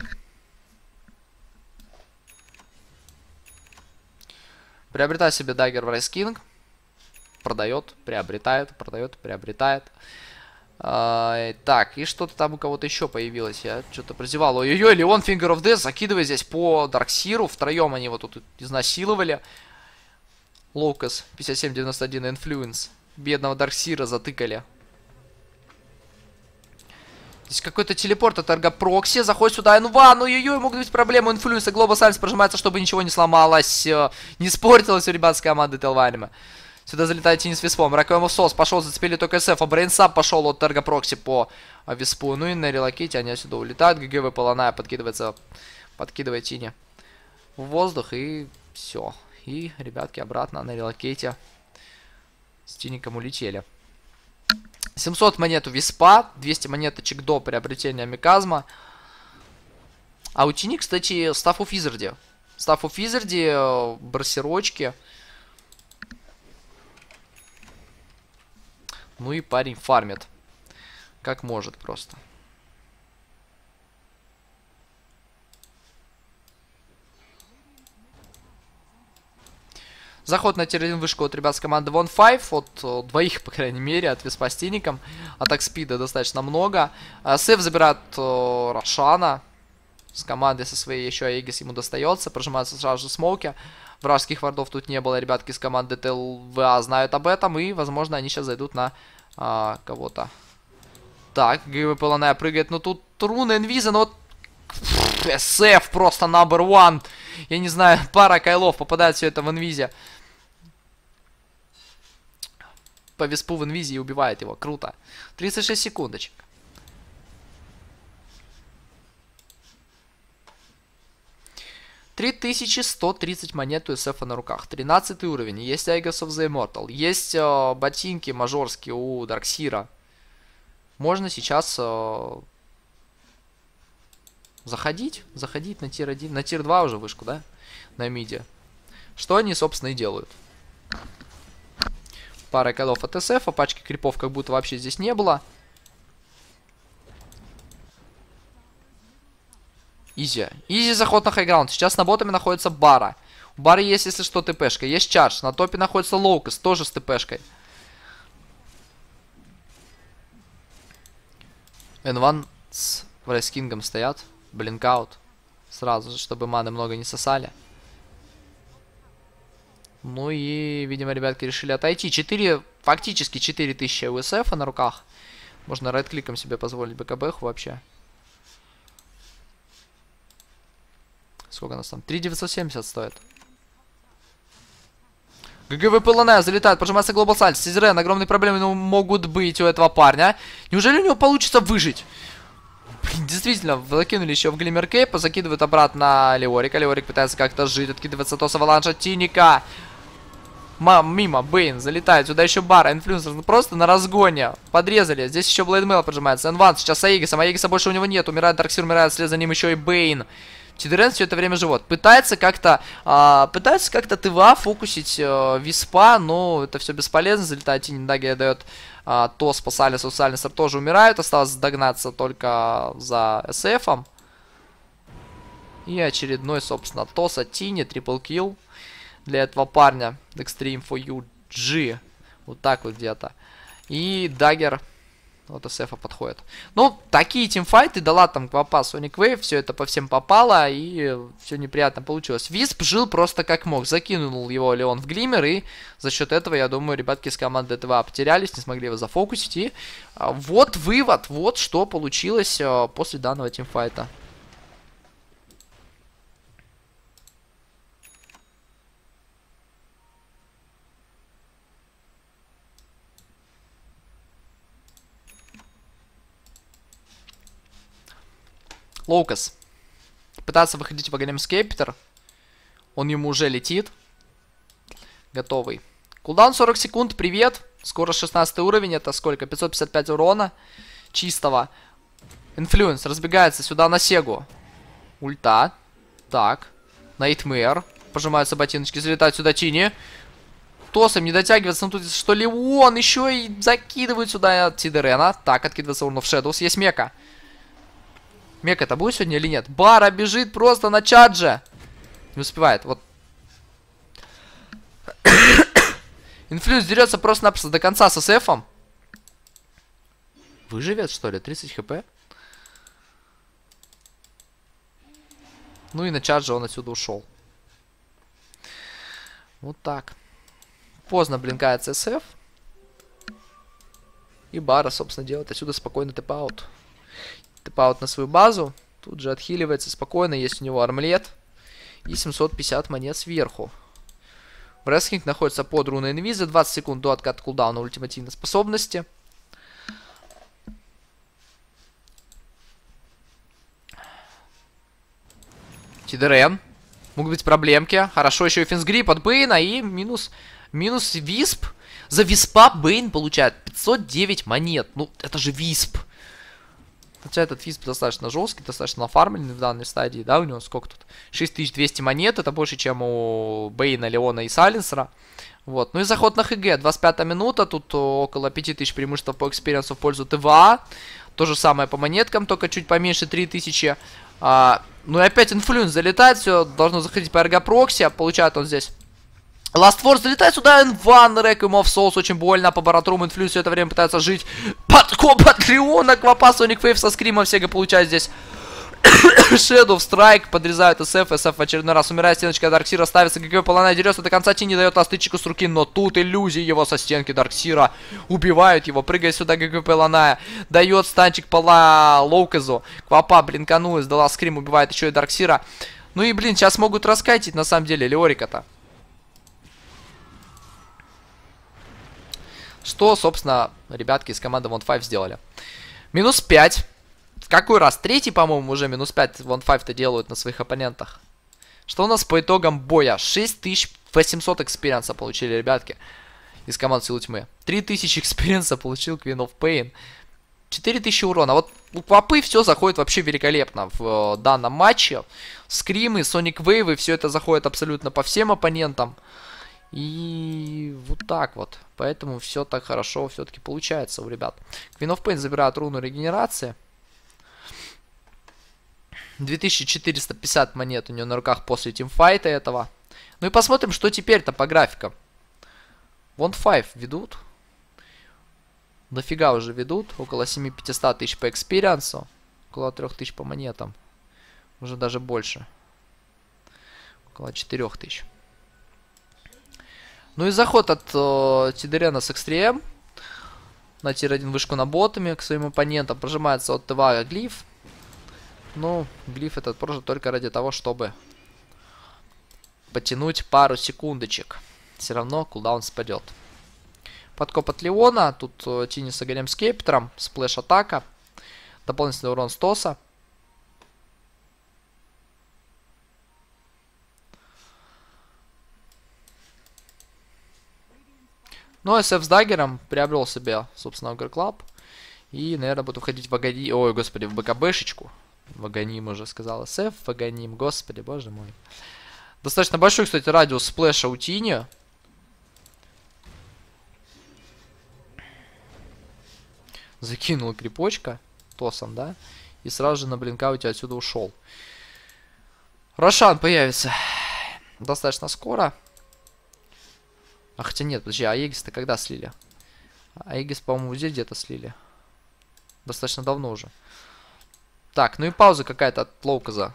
Приобретает себе даггер в Райс Кинг. Продает, приобретает, продает, приобретает. А, так, и что-то там у кого-то еще появилось. Я что-то прозевал. Ой-ой-ой, Леон Finger of Death закидывает здесь по Дарксиру. Втроем они его тут изнасиловали. Локас пятьдесят семь девяносто один Influence. Бедного Дарксира затыкали. Здесь какой-то телепорт от Эргопрокси. Заходит сюда. Ну, ва, ну, ой-ой, могут быть проблемы. Инфлюенса. Глоба Сайленс прожимается, чтобы ничего не сломалось. Не испортилось у ребят с команды Телва Аниме. Сюда залетает Тини с Виспом. Ракоэмов Сос пошел, зацепили только эс-эф. А Брейнсап пошел от Эргопрокси по Виспу. Ну и на релокете они отсюда улетают. ГГВ Паланая подкидывается. Подкидывает Тини в воздух. И все. И ребятки обратно на релокете с Тиником улетели. семьсот монет у Виспа, двести монеточек до приобретения Миказма. А у Тини, кстати, стаф у Физарди. Стаф у Физарди, барсерочки. Ну и парень фармит. Как может просто. Заход на тир один вышку от ребят с команды One Five, от о, двоих, по крайней мере, от Виспа с Тинником. Атак спида достаточно много. А, Сэф забирает о, Рошана. С командой со своей еще Аегис ему достается. Прожимаются сразу же смоуки. Вражеских вардов тут не было. Ребятки с команды тэ эл ви эй знают об этом. И, возможно, они сейчас зайдут на а, кого-то. Так, ГВП Ланая прыгает. Но тут руна инвиза, но вот... эс эф просто number one. Я не знаю, пара кайлов попадает все это в инвизе. По виспу в инвизе и убивает его. Круто. тридцать шесть секундочек. три тысячи сто тридцать монет у эс эф на руках. тринадцатый уровень. Есть Aegis of the Immortal. Есть э, ботинки мажорские у Дарксира. Можно сейчас э, заходить. Заходить на тир один. На тир два уже вышку, да? На миде. Что они, собственно, и делают. Пара кайлов от эс эф. А пачки крипов как будто вообще здесь не было. Изи. Изи заход на хайграунд. Сейчас на ботами находится Бара. У Бары есть, если что, ТПшка. Есть чардж. На топе находится Лоукас. Тоже с ТПшкой. эн один с Врайскингом стоят. Блинкаут. Сразу же, чтобы маны много не сосали. Ну и, видимо, ребятки решили отойти. четыре, фактически четыре тысячи у эс эф на руках. Можно райт-кликом себе позволить БКБху вообще. Сколько у нас там? три тысячи девятьсот семьдесят стоит. ГГВП Ланая залетает, пожимается Глобал Сальс. Сизерен, огромные проблемы ну, могут быть у этого парня. Неужели у него получится выжить? Блин, действительно, закинули еще в Глиммер Кейпа, закидывают обратно Леорика. Леорик пытается как-то жить, откидывается Тос Аваланша Тинника. Мам, мимо, Бейн, залетает. Сюда еще Бара, Инфлюенсер, просто на разгоне. Подрезали. Здесь еще Блейдмейл поджимается. эн один сейчас с Аегисом. Аегиса больше у него нет. Умирает Дарксир, умирает, вслед за ним еще и Бейн. Тидерен все это время живот. Пытается как-то а, пытается как-то ТВА фокусить а, Виспа, но это все бесполезно. Залетает Тинин, Даги дает а, Тос по Салису. Салисер тоже умирают. Осталось догнаться только за эс эфом. И очередной, собственно, Тос от Тини. Трипл килл для этого парня. Extreme for you G. Вот так вот где-то. И Даггер от эс эфа подходит. Ну, такие тимфайты, дала там Квапа, Sonic Wave, все это по всем попало, и все неприятно получилось. Висп жил просто как мог, закинул его Леон в Глиммер, и за счет этого, я думаю, ребятки с команды ТВА потерялись, не смогли его зафокусить, и а, вот вывод, вот что получилось а, после данного тимфайта. Лоукас пытается выходить в Агонем Скептер. Он ему уже летит. Готовый. Кулдаун сорок секунд. Привет. Скоро шестнадцатый уровень. Это сколько? пятьсот пятьдесят пять урона. Чистого. Инфлюенс разбегается сюда на Сегу. Ульта. Так. Найтмэр. Пожимаются ботиночки. Залетает сюда Тини. Тосом не дотягивается. Но тут что ли он еще и закидывает сюда Тидерена. Так, откидывается Урн оф Шэдоус. Есть Мека. Мека это будет сегодня или нет? Бара бежит просто на чадже. Не успевает. Вот. Инфлюенс дерется просто-напросто до конца с эс эфом. Выживет, что ли? тридцать хп. Ну и на чадже он отсюда ушел. Вот так. Поздно блинкается эс эф. И Бара, собственно, делает отсюда спокойно тэп-аут. Тэп-аут на свою базу. Тут же отхиливается спокойно. Есть у него армлет. И семьсот пятьдесят монет сверху. Врестлинг находится под руной инвиза. двадцать секунд до отката кулдауна ультимативной способности. Тидерен. Могут быть проблемки. Хорошо, еще и финсгрип от Бейна. И минус, минус Висп. За Виспа Бейн получает пятьсот девять монет. Ну, это же Висп. Хотя этот Висп достаточно жесткий, достаточно нафармленный в данной стадии, да, у него сколько тут? шесть тысяч двести монет, это больше, чем у Бейна, Леона и Сайленсера. Вот, ну и заход на ХГ, двадцать пятая минута, тут около пяти тысяч преимущества по экспириенсу в пользу ТВА. То же самое по монеткам, только чуть поменьше, три тысячи. А, ну и опять инфлюенс залетает, все должно заходить по эргопрокси, получает он здесь Last Force залетает сюда, эн один, Requiem of Souls, очень больно, по Баратрум, Инфлюс все это время пытается жить. Подкоп от Леона, Квапа, Sonic Wave со скримом, Сега получает здесь Shadow Strike, подрезают эс эф, эс эф в очередной раз умирает, стеночка Дарксира ставится, ГГ Палана дерется до конца, Тини дает ластычку с руки, но тут иллюзии его со стенки Дарксира убивают его, прыгает сюда ГГ Паланая, дает станчик Пала Лоуказу, Квапа блинканулась, дала скрим, убивает еще и Дарксира. Ну и блин, сейчас могут раскайтить на самом деле Леорика-то. Что, собственно, ребятки из команды One Five сделали. Минус пять. В какой раз? Третий, по-моему, уже минус пять One Five-то делают на своих оппонентах. Что у нас по итогам боя? шесть тысяч восемьсот экспириенса получили ребятки из команд Силы Тьмы. три тысячи экспириенса получил Queen of Pain. четыре тысячи урона. Вот у Квапы все заходит вообще великолепно в э, данном матче. Скримы, Sonic Wave, все это заходит абсолютно по всем оппонентам. И вот так вот. Поэтому все так хорошо все-таки получается у ребят. Queen of Pain забирает руну регенерации. две тысячи четыреста пятьдесят монет у нее на руках после тимфайта этого. Ну и посмотрим, что теперь-то по графикам. One Five ведут. Дофига уже ведут. Около семь тысяч пятьсот тысяч по экспириенсу. Около три тысячи по монетам. Уже даже больше. Около четыре тысячи. Ну и заход от э, Тидерена с Экстрием. На тир один вышку на ботами к своим оппонентам. Прожимается от ТВА Глиф. Ну, Глиф этот просто только ради того, чтобы потянуть пару секундочек. Все равно кулдаун спадет. Подкоп от Леона. Тут э, Тини с Оголем Скейптером. Сплэш атака. Дополнительный урон Стоса. Ну, эс эф с даггером приобрел себе, собственно, Огр Клаб. И, наверное, буду входить в Агани... Ой, господи, в БКБшечку. В Аганим уже сказал эс эф. В Аганим, господи, боже мой. Достаточно большой, кстати, радиус сплэша у Тини. Закинул крипочка. Тосом, да? И сразу же на блинкауте отсюда ушел. Рошан появится достаточно скоро. А хотя нет, подожди, а Аегис-то когда слили? Аегис, по-моему, здесь где-то слили. Достаточно давно уже. Так, ну и пауза какая-то от Лоуказа.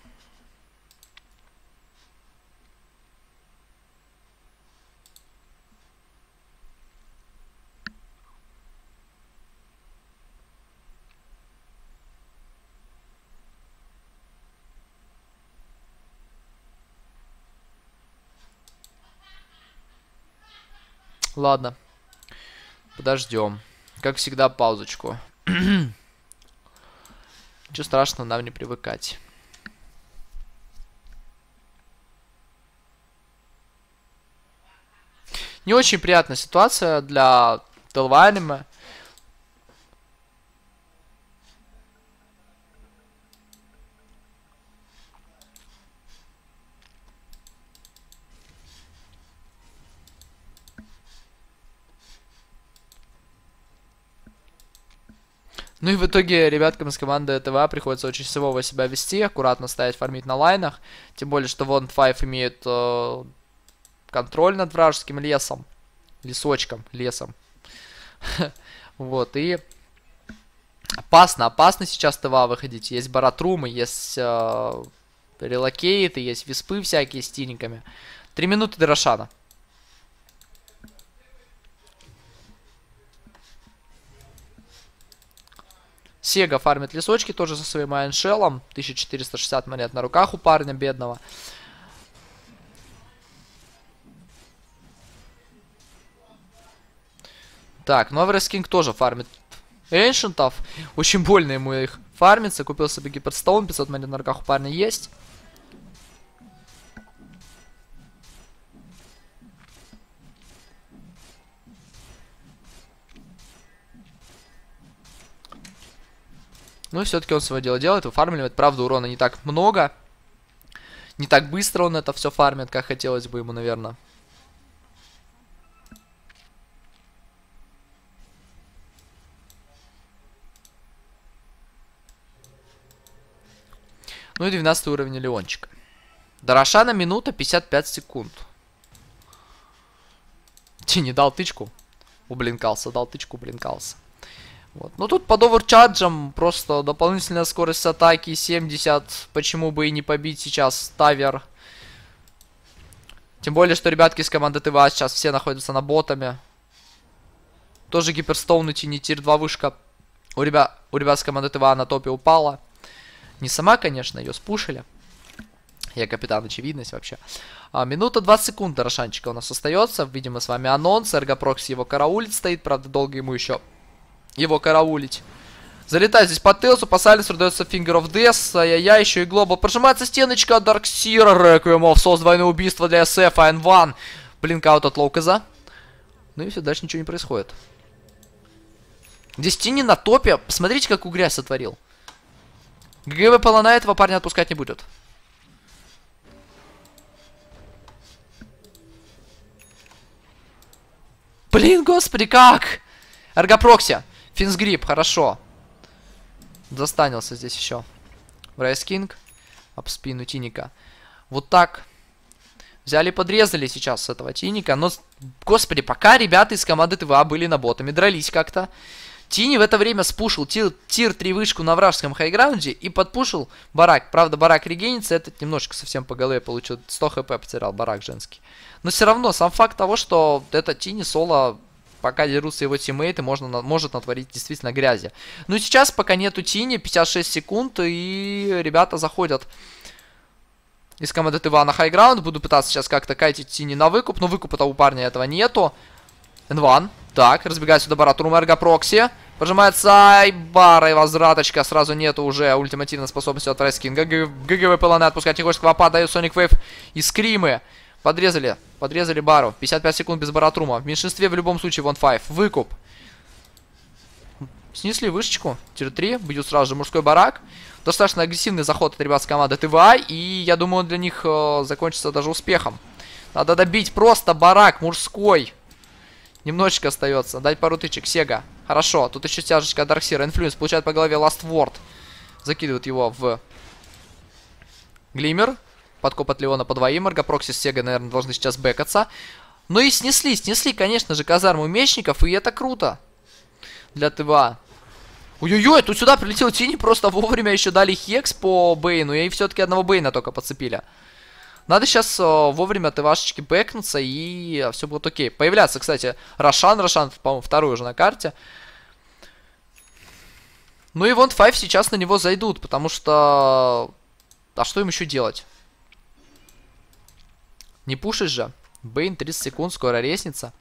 Ладно. Подождем. Как всегда, паузочку. Ничего страшного, нам не привыкать. Не очень приятная ситуация для Телва Аниме. Ну и в итоге ребяткам из команды ТВА приходится очень всего себя вести, аккуратно стоять, фармить на лайнах. Тем более, что One Five имеет э, контроль над вражеским лесом. Лесочком, лесом. Вот, и опасно, опасно сейчас ТВА выходить. Есть баратрумы, есть э, релокейты, есть виспы всякие с тиниками. Три минуты до Рошана. Сега фармит лесочки тоже со своим айншеллом. тысяча четыреста шестьдесят монет на руках у парня бедного. Так, ну Эверест Кинг тоже фармит эншентов. Очень больно ему их фармится. Купил себе гиперстоун. пятьсот монет на руках у парня есть. Ну и все-таки он свое дело делает, выфармливает. Правда, урона не так много. Не так быстро он это все фармит, как хотелось бы ему, наверное. Ну и двенадцатый уровень Леончика. До Рошана минута пятьдесят пять секунд. Тини дал тычку. Ублинкался, дал тычку, ублинкался. Вот. Ну тут под оверчарджем просто дополнительная скорость атаки семьдесят. Почему бы и не побить сейчас Тавер. Тем более, что ребятки из команды ТВА сейчас все находятся на ботами. Тоже гиперстоун и Тини тир два вышка. У ребят, у ребят с команды ТВА на топе упала. Не сама, конечно, ее спушили. Я капитан очевидность вообще. А, минута двадцать секунд до Рошанчика у нас остается. Видим мы с вами анонс. Эргопрокси его караулит стоит. Правда, долго ему еще его караулить. Залетает здесь по Тейлсу. По Сайленсеру дается Finger of Death. Ай-яй-яй, еще и глобал. Прожимается стеночка от Дарксира. Реквием оф. Сос двойное убийство для эс эф. эн один. Блинкаут от Лоуказа. Ну и все, дальше ничего не происходит. Здесь Тини на топе. Посмотрите, какую грязь сотворил. ГГВ Палана этого парня отпускать не будет. Блин, господи, как? Эргопрокси. Финсгрип, хорошо. Застанился здесь еще. Райс Кинг. Об спину Тиника. Вот так. Взяли и подрезали сейчас с этого Тиника. Но, господи, пока ребята из команды ТВА были на ботами, дрались как-то. Тини в это время спушил тир, тир три вышку на вражеском хайграунде и подпушил Барак. Правда, Барак регенится, этот немножечко совсем по голове получил. сто хп потерял Барак женский. Но все равно, сам факт того, что это Тини соло, пока дерутся его тиммейты, можно, может натворить действительно грязи. Ну и сейчас, пока нету Тини, пятьдесят шесть секунд, и ребята заходят из команды ТВА на хайграунд. Буду пытаться сейчас как-то кайтить Тини на выкуп, но выкупа-то у парня этого нету. эн один. Так, разбегает сюда Барат Румерго Прокси. Пожимается Айбара и возвраточка. Сразу нету уже ультимативной способности от Райскинга. ГГВ Пэлане отпускать не хочет. Квапа дает Соник Вейв и скримы. Подрезали. Подрезали Бару. пятьдесят пять секунд без Баратрума. В меньшинстве в любом случае вон пять. Выкуп. Снесли вышечку. Тир три. Бьют сразу же мужской барак. Достаточно агрессивный заход от ребят с команды ТВА. И я думаю, он для них э, закончится даже успехом. Надо добить просто барак мужской. Немножечко остается. Дать пару тычек. Сега. Хорошо. Тут еще стяжечка Дарксира. Инфлюенс получает по голове Last Word. Закидывают его в Глиммер. Подкоп от Леона по двоим. Эргопрокси с Сега, наверное, должны сейчас бэкаться. Ну и снесли. Снесли, конечно же, казарму мечников. И это круто. Для ТВА. Ой-ой-ой, тут сюда прилетел Тини. Просто вовремя еще дали хекс по Бейну. И все-таки одного Бейна только подцепили. Надо сейчас э, вовремя ТВАшечки бэкнуться, и все будет окей. Появляется, кстати, Рошан. Рошан, по-моему, второй уже на карте. Ну и вон пять сейчас на него зайдут, потому что... А что им еще делать? Не пушишь же. Бейн, тридцать секунд, скоро ресница.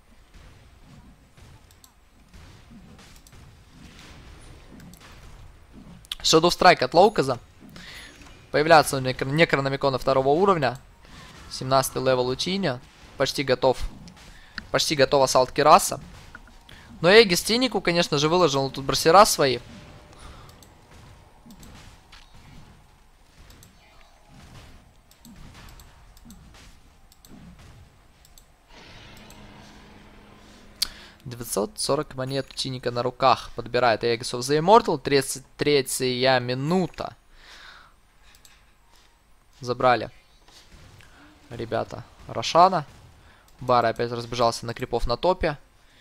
Shadow Strike от Лоуказа. Появляется у некр Некрономикона второго уровня. семнадцатый левел у Тини. Почти готов. Почти готов ассалт Кираса. Но Эгис Тинику, конечно же, выложил тут брасера свои. девятьсот сорок монет у Тиника на руках. Подбирает Aegis of the Immortal. тридцать третья минута. Забрали ребята Рошана. Бара опять разбежался на крипов на топе.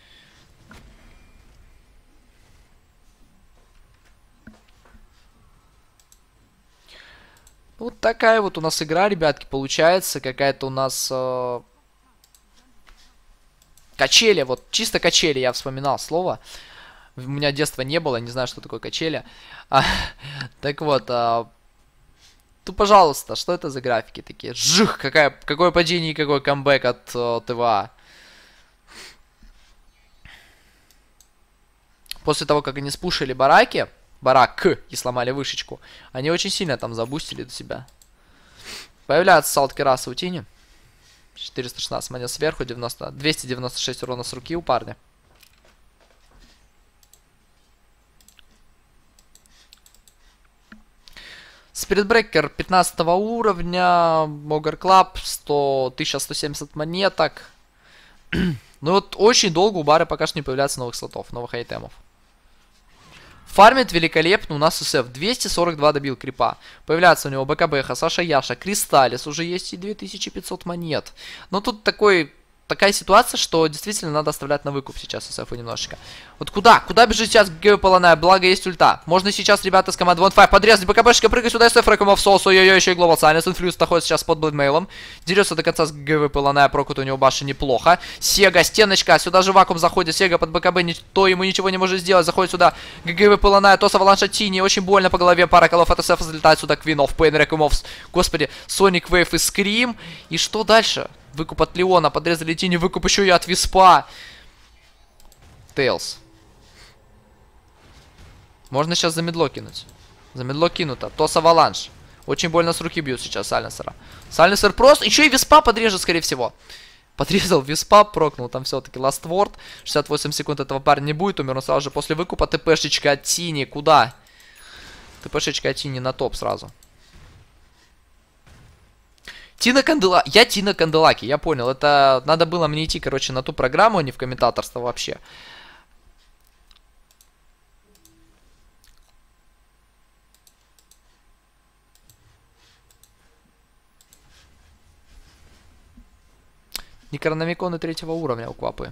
Вот такая вот у нас игра, ребятки, получается. Какая-то у нас... Э Качели, вот чисто качели, я вспоминал слово. У меня детства не было, не знаю, что такое качели. А, так вот, а, то, пожалуйста, что это за графики такие? Жих, какая, какое падение и какой камбэк от а, ТВА. После того, как они спушили бараки, барак и сломали вышечку, они очень сильно там забустили до себя. Появляется салт Кираса у Тини. четыреста шестнадцать монет сверху, девяносто, двести девяносто шесть урона с руки у парня. Спиритбрекер пятнадцатого уровня, Могер Клаб, тысяча сто семьдесят монеток. Ну вот очень долго у Бары пока что не появляется новых слотов, новых айтемов. Фармит великолепно у нас эс эф. двести сорок два добил крипа. Появляется у него БКБХ, Саша Яша, Кристаллис. Уже есть и две тысячи пятьсот монет. Но тут такой такая ситуация, что действительно надо оставлять на выкуп сейчас эс эф немножечко. Вот куда? Куда бежит сейчас ГГВ Полоная? Благо есть ульта. Можно сейчас, ребята, с команды One Five подрезать. БКБшечка, прыгай сюда, эс эф Рэком в соус. Ой-ой-ой, еще и Global Silence. Инфлюз находится сейчас под Блэдмейлом. Дерется до конца с ГГВ Полоная. Прокут у него баши неплохо. Сега, стеночка. Сюда же вакуум заходит. Сега под БКБ. Никто ему ничего не может сделать. Заходит сюда ГГВ Полоная. Тоса Аваланша Тини. Очень больно по голове. Пара колов от эс эф залетает сюда. Queen of Pain, Рэком. Господи, Sonic Wave и Scream. И что дальше? Выкуп от Леона, подрезали Тини, выкуп еще и от Виспа. Тейлз. Можно сейчас за медло кинуть. За медло кинуто. Тос Аваланш. Очень больно с руки бьют сейчас Сайленсера. Сайленсер просто... Еще и Виспа подрежет, скорее всего. Подрезал Виспа, прокнул там все-таки Last Word. шестьдесят восемь секунд этого парня не будет. Умер он сразу же после выкупа. ТПшечка от Тини. Куда? ТПшечка от Тини на топ сразу. Тина Кандела... Я Тина Канделаки, я понял. Это надо было мне идти, короче, на ту программу, а не в комментаторство вообще. Некрономиконы третьего уровня у Квапы.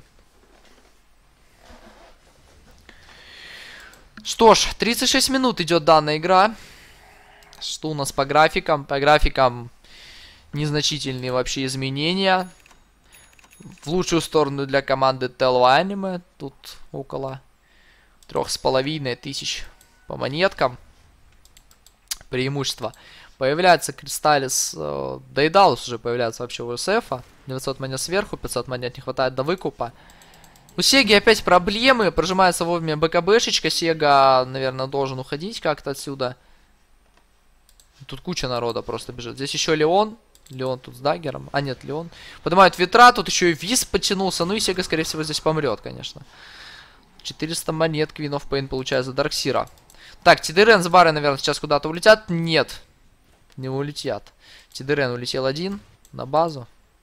Что ж, тридцать шесть минут идет данная игра. Что у нас по графикам? По графикам... Незначительные вообще изменения. В лучшую сторону для команды Telva Anime. Тут около трех с половиной тысяч по монеткам. Преимущество. Появляется Кристаллис. Э, Дейдалус уже появляется вообще у эс эф. девятьсот монет сверху, пятьсот монет не хватает до выкупа. У Сеги опять проблемы. Прожимается вовремя БКБшечка. Сега, наверное, должен уходить как-то отсюда. Тут куча народа просто бежит. Здесь еще Леон. Леон тут с даггером. А нет, Леон. Поднимают ветра. Тут еще и Виз потянулся. Ну и Сега, скорее всего, здесь помрет, конечно. четыреста монет Queen of Pain получает за Дарксира. Так, Тидерен с Бары, наверное, сейчас куда-то улетят. Нет. Не улетят. Тидерен улетел один на базу.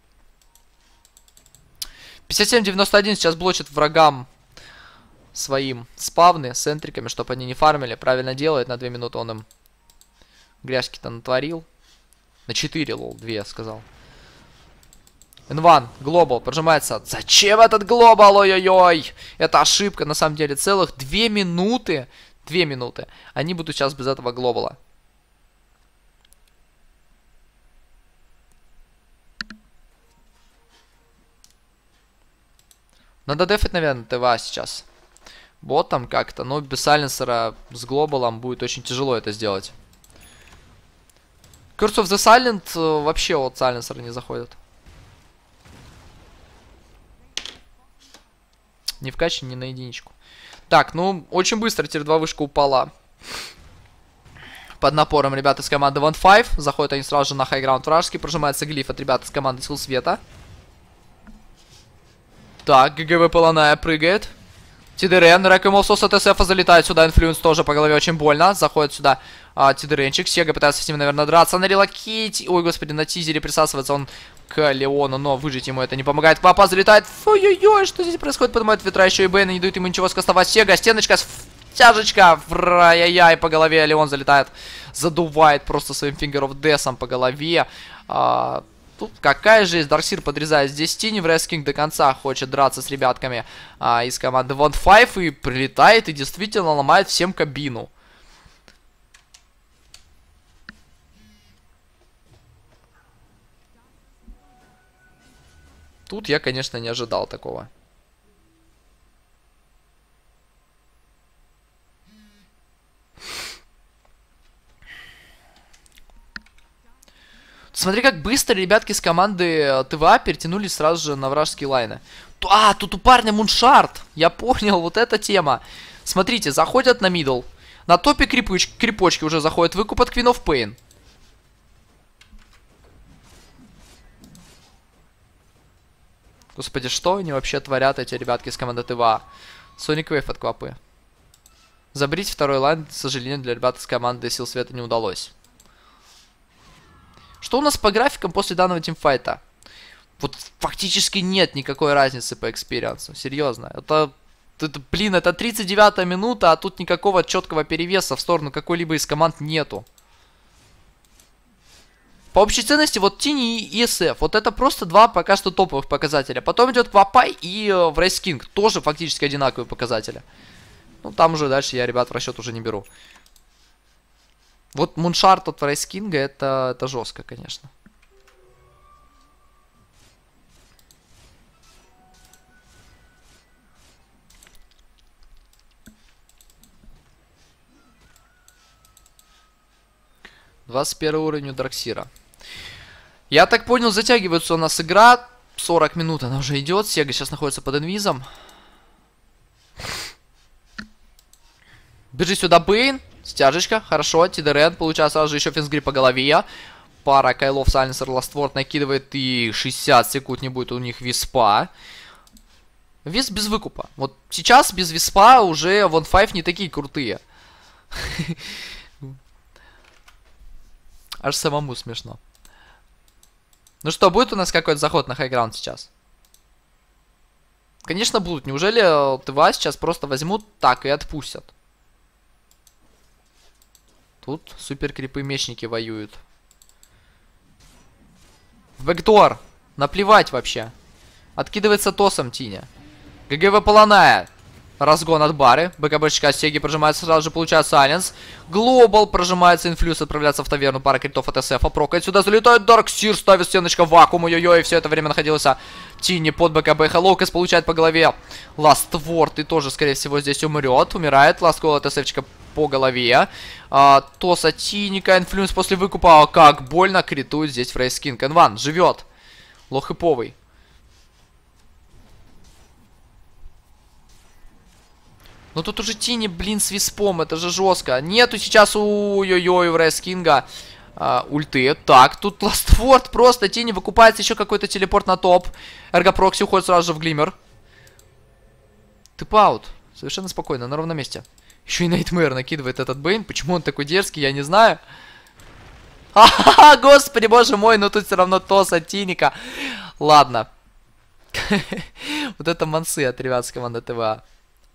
пятьдесят семь девяносто один сейчас блочит врагам своим спавны с энтриками, чтобы они не фармили. Правильно делает. На две минуты он им грязки-то натворил. На четыре, лол, две, я сказал. эн один, глобал, прожимается. Зачем этот глобал? Ой-ой-ой. Это ошибка, на самом деле. Целых две минуты. Две минуты. Они будут сейчас без этого глобала. Надо дефать, наверное, ТВА сейчас. Ботом как-то. Но без сайленсера с глобалом будет очень тяжело это сделать. Curse of the Silent э, вообще от сайленсера не заходит. Ни в каче, ни на единичку. Так, ну, очень быстро тир два вышка упала. Под напором ребята из команды One Five. Заходят они сразу же на хайграунд вражеский. Прожимается глиф от ребят из команды Сил Света. Так, ГГВ Полоная прыгает. Тидерен, Рэкэмолсос от эс эф залетает сюда, Инфлюенс тоже по голове очень больно. Заходит сюда а, Тидеренчик, Сега пытается с ним, наверное, драться. На релокейте, ой, господи, на тизере присасывается он к Леону, но выжить ему это не помогает. Папа залетает, ой-ой-ой, что здесь происходит, поднимает ветра, еще и Бэйна, не дают ему ничего скастовать. Сега, стеночка, тяжечка, ай-яй-яй, по голове Леон залетает, задувает просто своим Finger of Death'ом по голове. А, Тут какая жизнь. Дарксир подрезает здесь Тини. В Рескинг до конца хочет драться с ребятками а, из команды One Five. И прилетает и действительно ломает всем кабину. Тут я, конечно, не ожидал такого. Смотри, как быстро ребятки с команды ТВА перетянулись сразу же на вражеские лайны. А, тут у парня Муншард. Я понял, вот эта тема. Смотрите, заходят на мидл. На топе крипоч крипочки уже заходят. Выкуп от Queen of Pain. Господи, что они вообще творят, эти ребятки с команды ТВА? Sonic Wave от Квапы. Забрить второй лайн, к сожалению, для ребят с команды Сил Света не удалось. Что у нас по графикам после данного тимфайта? Вот фактически нет никакой разницы по экспириенсу. Серьезно. Это, это, блин, это тридцать девятая минута, а тут никакого четкого перевеса в сторону какой-либо из команд нету. По общей ценности, вот Тини и эс эф. Вот это просто два пока что топовых показателя. Потом идет Квапай и э, Врейс Кинг. Тоже фактически одинаковые показатели. Ну, там уже дальше я, ребят, в расчет уже не беру. Вот Муншарт от Врейс Кинга, это, это жестко, конечно. двадцать первый уровень у Дарксира. Я так понял, затягивается у нас игра. сорок минут она уже идет. Сега сейчас находится под инвизом. Бежи сюда, Бейн. Стяжечка. Хорошо. Тидерен. Получает сразу же еще финсгрип по голове. Пара кайлов Сайленсер Ластворд накидывает. И шестьдесят секунд не будет у них виспа. Вис без выкупа. Вот сейчас без виспа уже вон пять не такие крутые. Аж самому смешно. Ну что, будет у нас какой-то заход на хайграунд сейчас? Конечно, будут. Неужели ТВА сейчас просто возьмут так и отпустят? Тут супер крипы мечники воюют. В бэкдор. Наплевать вообще. Откидывается тосом Тиня. ГГВ Полоная. Разгон от бары. БКБшка Сеги прожимается, сразу же получает сайленс. Глобал прожимается, инфлюс отправляется в таверну. Пара критов от эс эф. Прокает сюда, залетает Дарксир, ставит стеночка в вакуум. Ой-ой-ой, все это время находился Тини под БКБ. Локас получает по голове Ластворд. И тоже, скорее всего, здесь умрет. Умирает. Ласткол от эс эфчика по голове. А, Тоса Тиника, инфлюс после выкупа. Как больно критует здесь Врейс Кинг. Энван живет. Лохиповый. Ну тут уже Тини, блин, с виспом, это же жестко. Нету сейчас у ой-ой-ой, у Врейс Кинга а, ульты. Так, тут Ластворд просто, Тини выкупается, еще какой-то телепорт на топ. Эргопрокси уходит сразу же в Глиммер. Тып-аут. Совершенно спокойно, на ровном месте. Еще и Найтмэр накидывает этот Бейн. Почему он такой дерзкий, я не знаю. Ха-ха-ха, господи, боже мой, но тут все равно Тос от Тиника. Ладно. Вот это мансы от ребят с команды ТВА.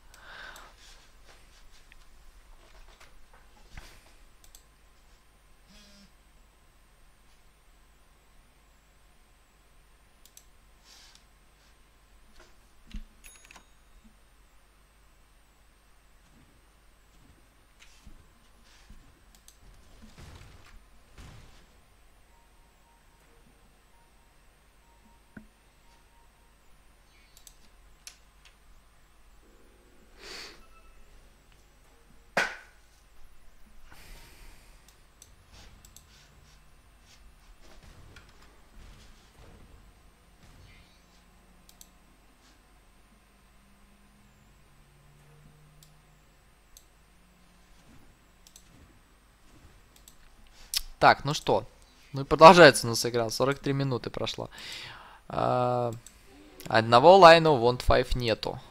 Так, ну что? Ну и продолжается у нас игра. сорок три минуты прошло. А, одного лайна у Вонт пять нету.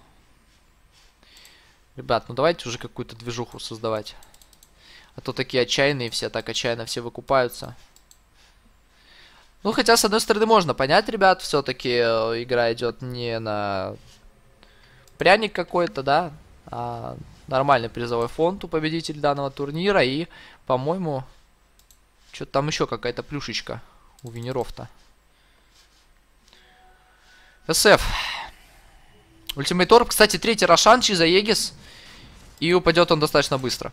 Ребят, ну давайте уже какую-то движуху создавать. А то такие отчаянные все, так отчаянно все выкупаются. Ну, хотя, с одной стороны, можно понять, ребят. Все-таки игра идет не на пряник какой-то, да. А нормальный призовой фонд у победителя данного турнира. И, по-моему... Что-то там еще какая-то плюшечка у винеров-то. эс эф. Ультимейт Орб. Кстати, третий Рошан, Чиза Егис. И упадет он достаточно быстро.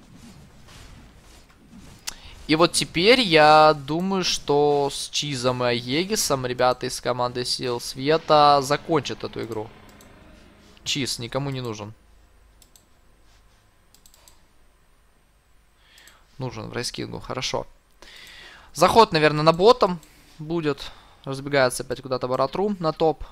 И вот теперь я думаю, что с Чизом и Егисом ребята из команды Сил Света закончат эту игру. Чиз никому не нужен. Нужен в Рейскингу. Хорошо. Заход, наверное, на ботом будет. Разбегается опять куда-то Баратру на топ.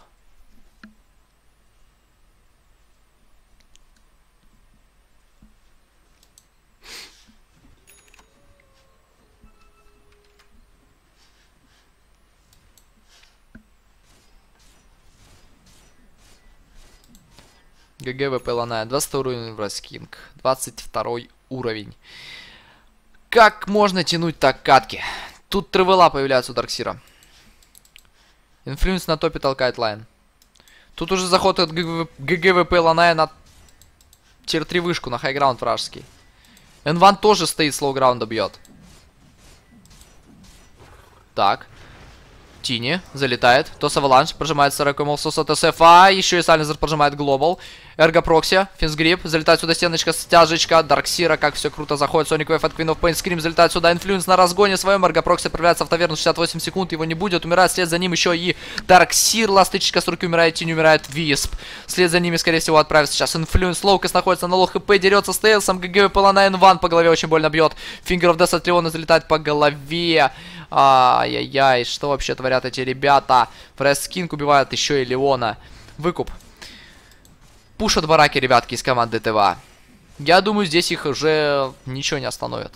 ГГ ВП Ланая. двадцать второй уровень в Рейскинг. двадцать второй уровень. Как можно тянуть так катки? Тут тревела появляются у Дарксира. Инфлюенс на топе толкает лайн. Тут уже заход от ГГВП Ланая на тир три вышку, на хайграунд вражеский. Энван тоже стоит, слоуграунда бьет. Так. Тини залетает. Тос Аваланж прожимает сорок молсус от эс эф. А еще и Сайленсер прожимает Глобал. Эрго Прокси. Финсгрип. Залетает сюда стеночка, стяжечка. Дарксира, как все круто заходит. Соник Вейв от Queen of Pain. Скрим залетает сюда. Инфлюенс на разгоне своем. Эрго Прокси отправляется в таверну. шестьдесят восемь секунд. Его не будет. Умирает вслед за ним еще и Дарксир. Ластычечка с руки умирает. Тень умирает. Висп. Вслед за ними, скорее всего, отправится сейчас Инфлюенс. Лоукас находится на лоу хп. Дерется с Тейлсом. ГГ ПЛ на эн один по голове очень больно бьет. Finger of Death от Леона залетает по голове. Ай-яй-яй, что вообще творят эти ребята? Фрест Кинг убивает еще и Леона. Выкуп. Пушат бараки, ребятки, из команды ТВА. Я думаю, здесь их уже ничего не остановит.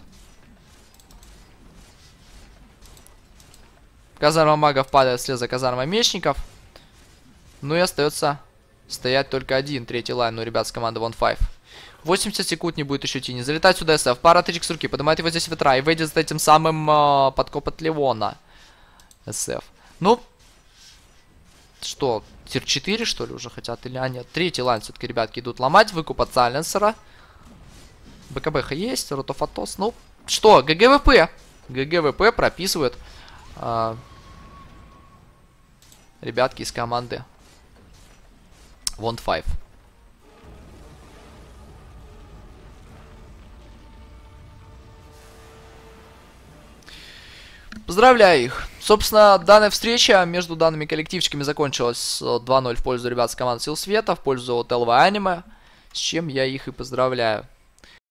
Казарма магов падает вслед за казармой мечников. Ну и остается стоять только один, третий лайн у ребят с команды One Five. восемьдесят секунд не будет еще тени. Залетает сюда эс эф. Пара тычек с руки. Поднимает его здесь ветра. И выйдет за этим самым э, подкоп от Леона. эс эф. Ну. Что? Тир четыре, что ли, уже хотят? Или а, нет? Третий лайн все-таки, ребятки, идут ломать. Выкуп от Сайленсера. БКБХ есть. Ротофотос. Ну. Что? ГГВП. ГГВП прописывают. Э, ребятки из команды One Five. Поздравляю их. Собственно, данная встреча между данными коллективчиками закончилась два ноль в пользу ребят с команды Сил Света, в пользу эл ви Anime, с чем я их и поздравляю.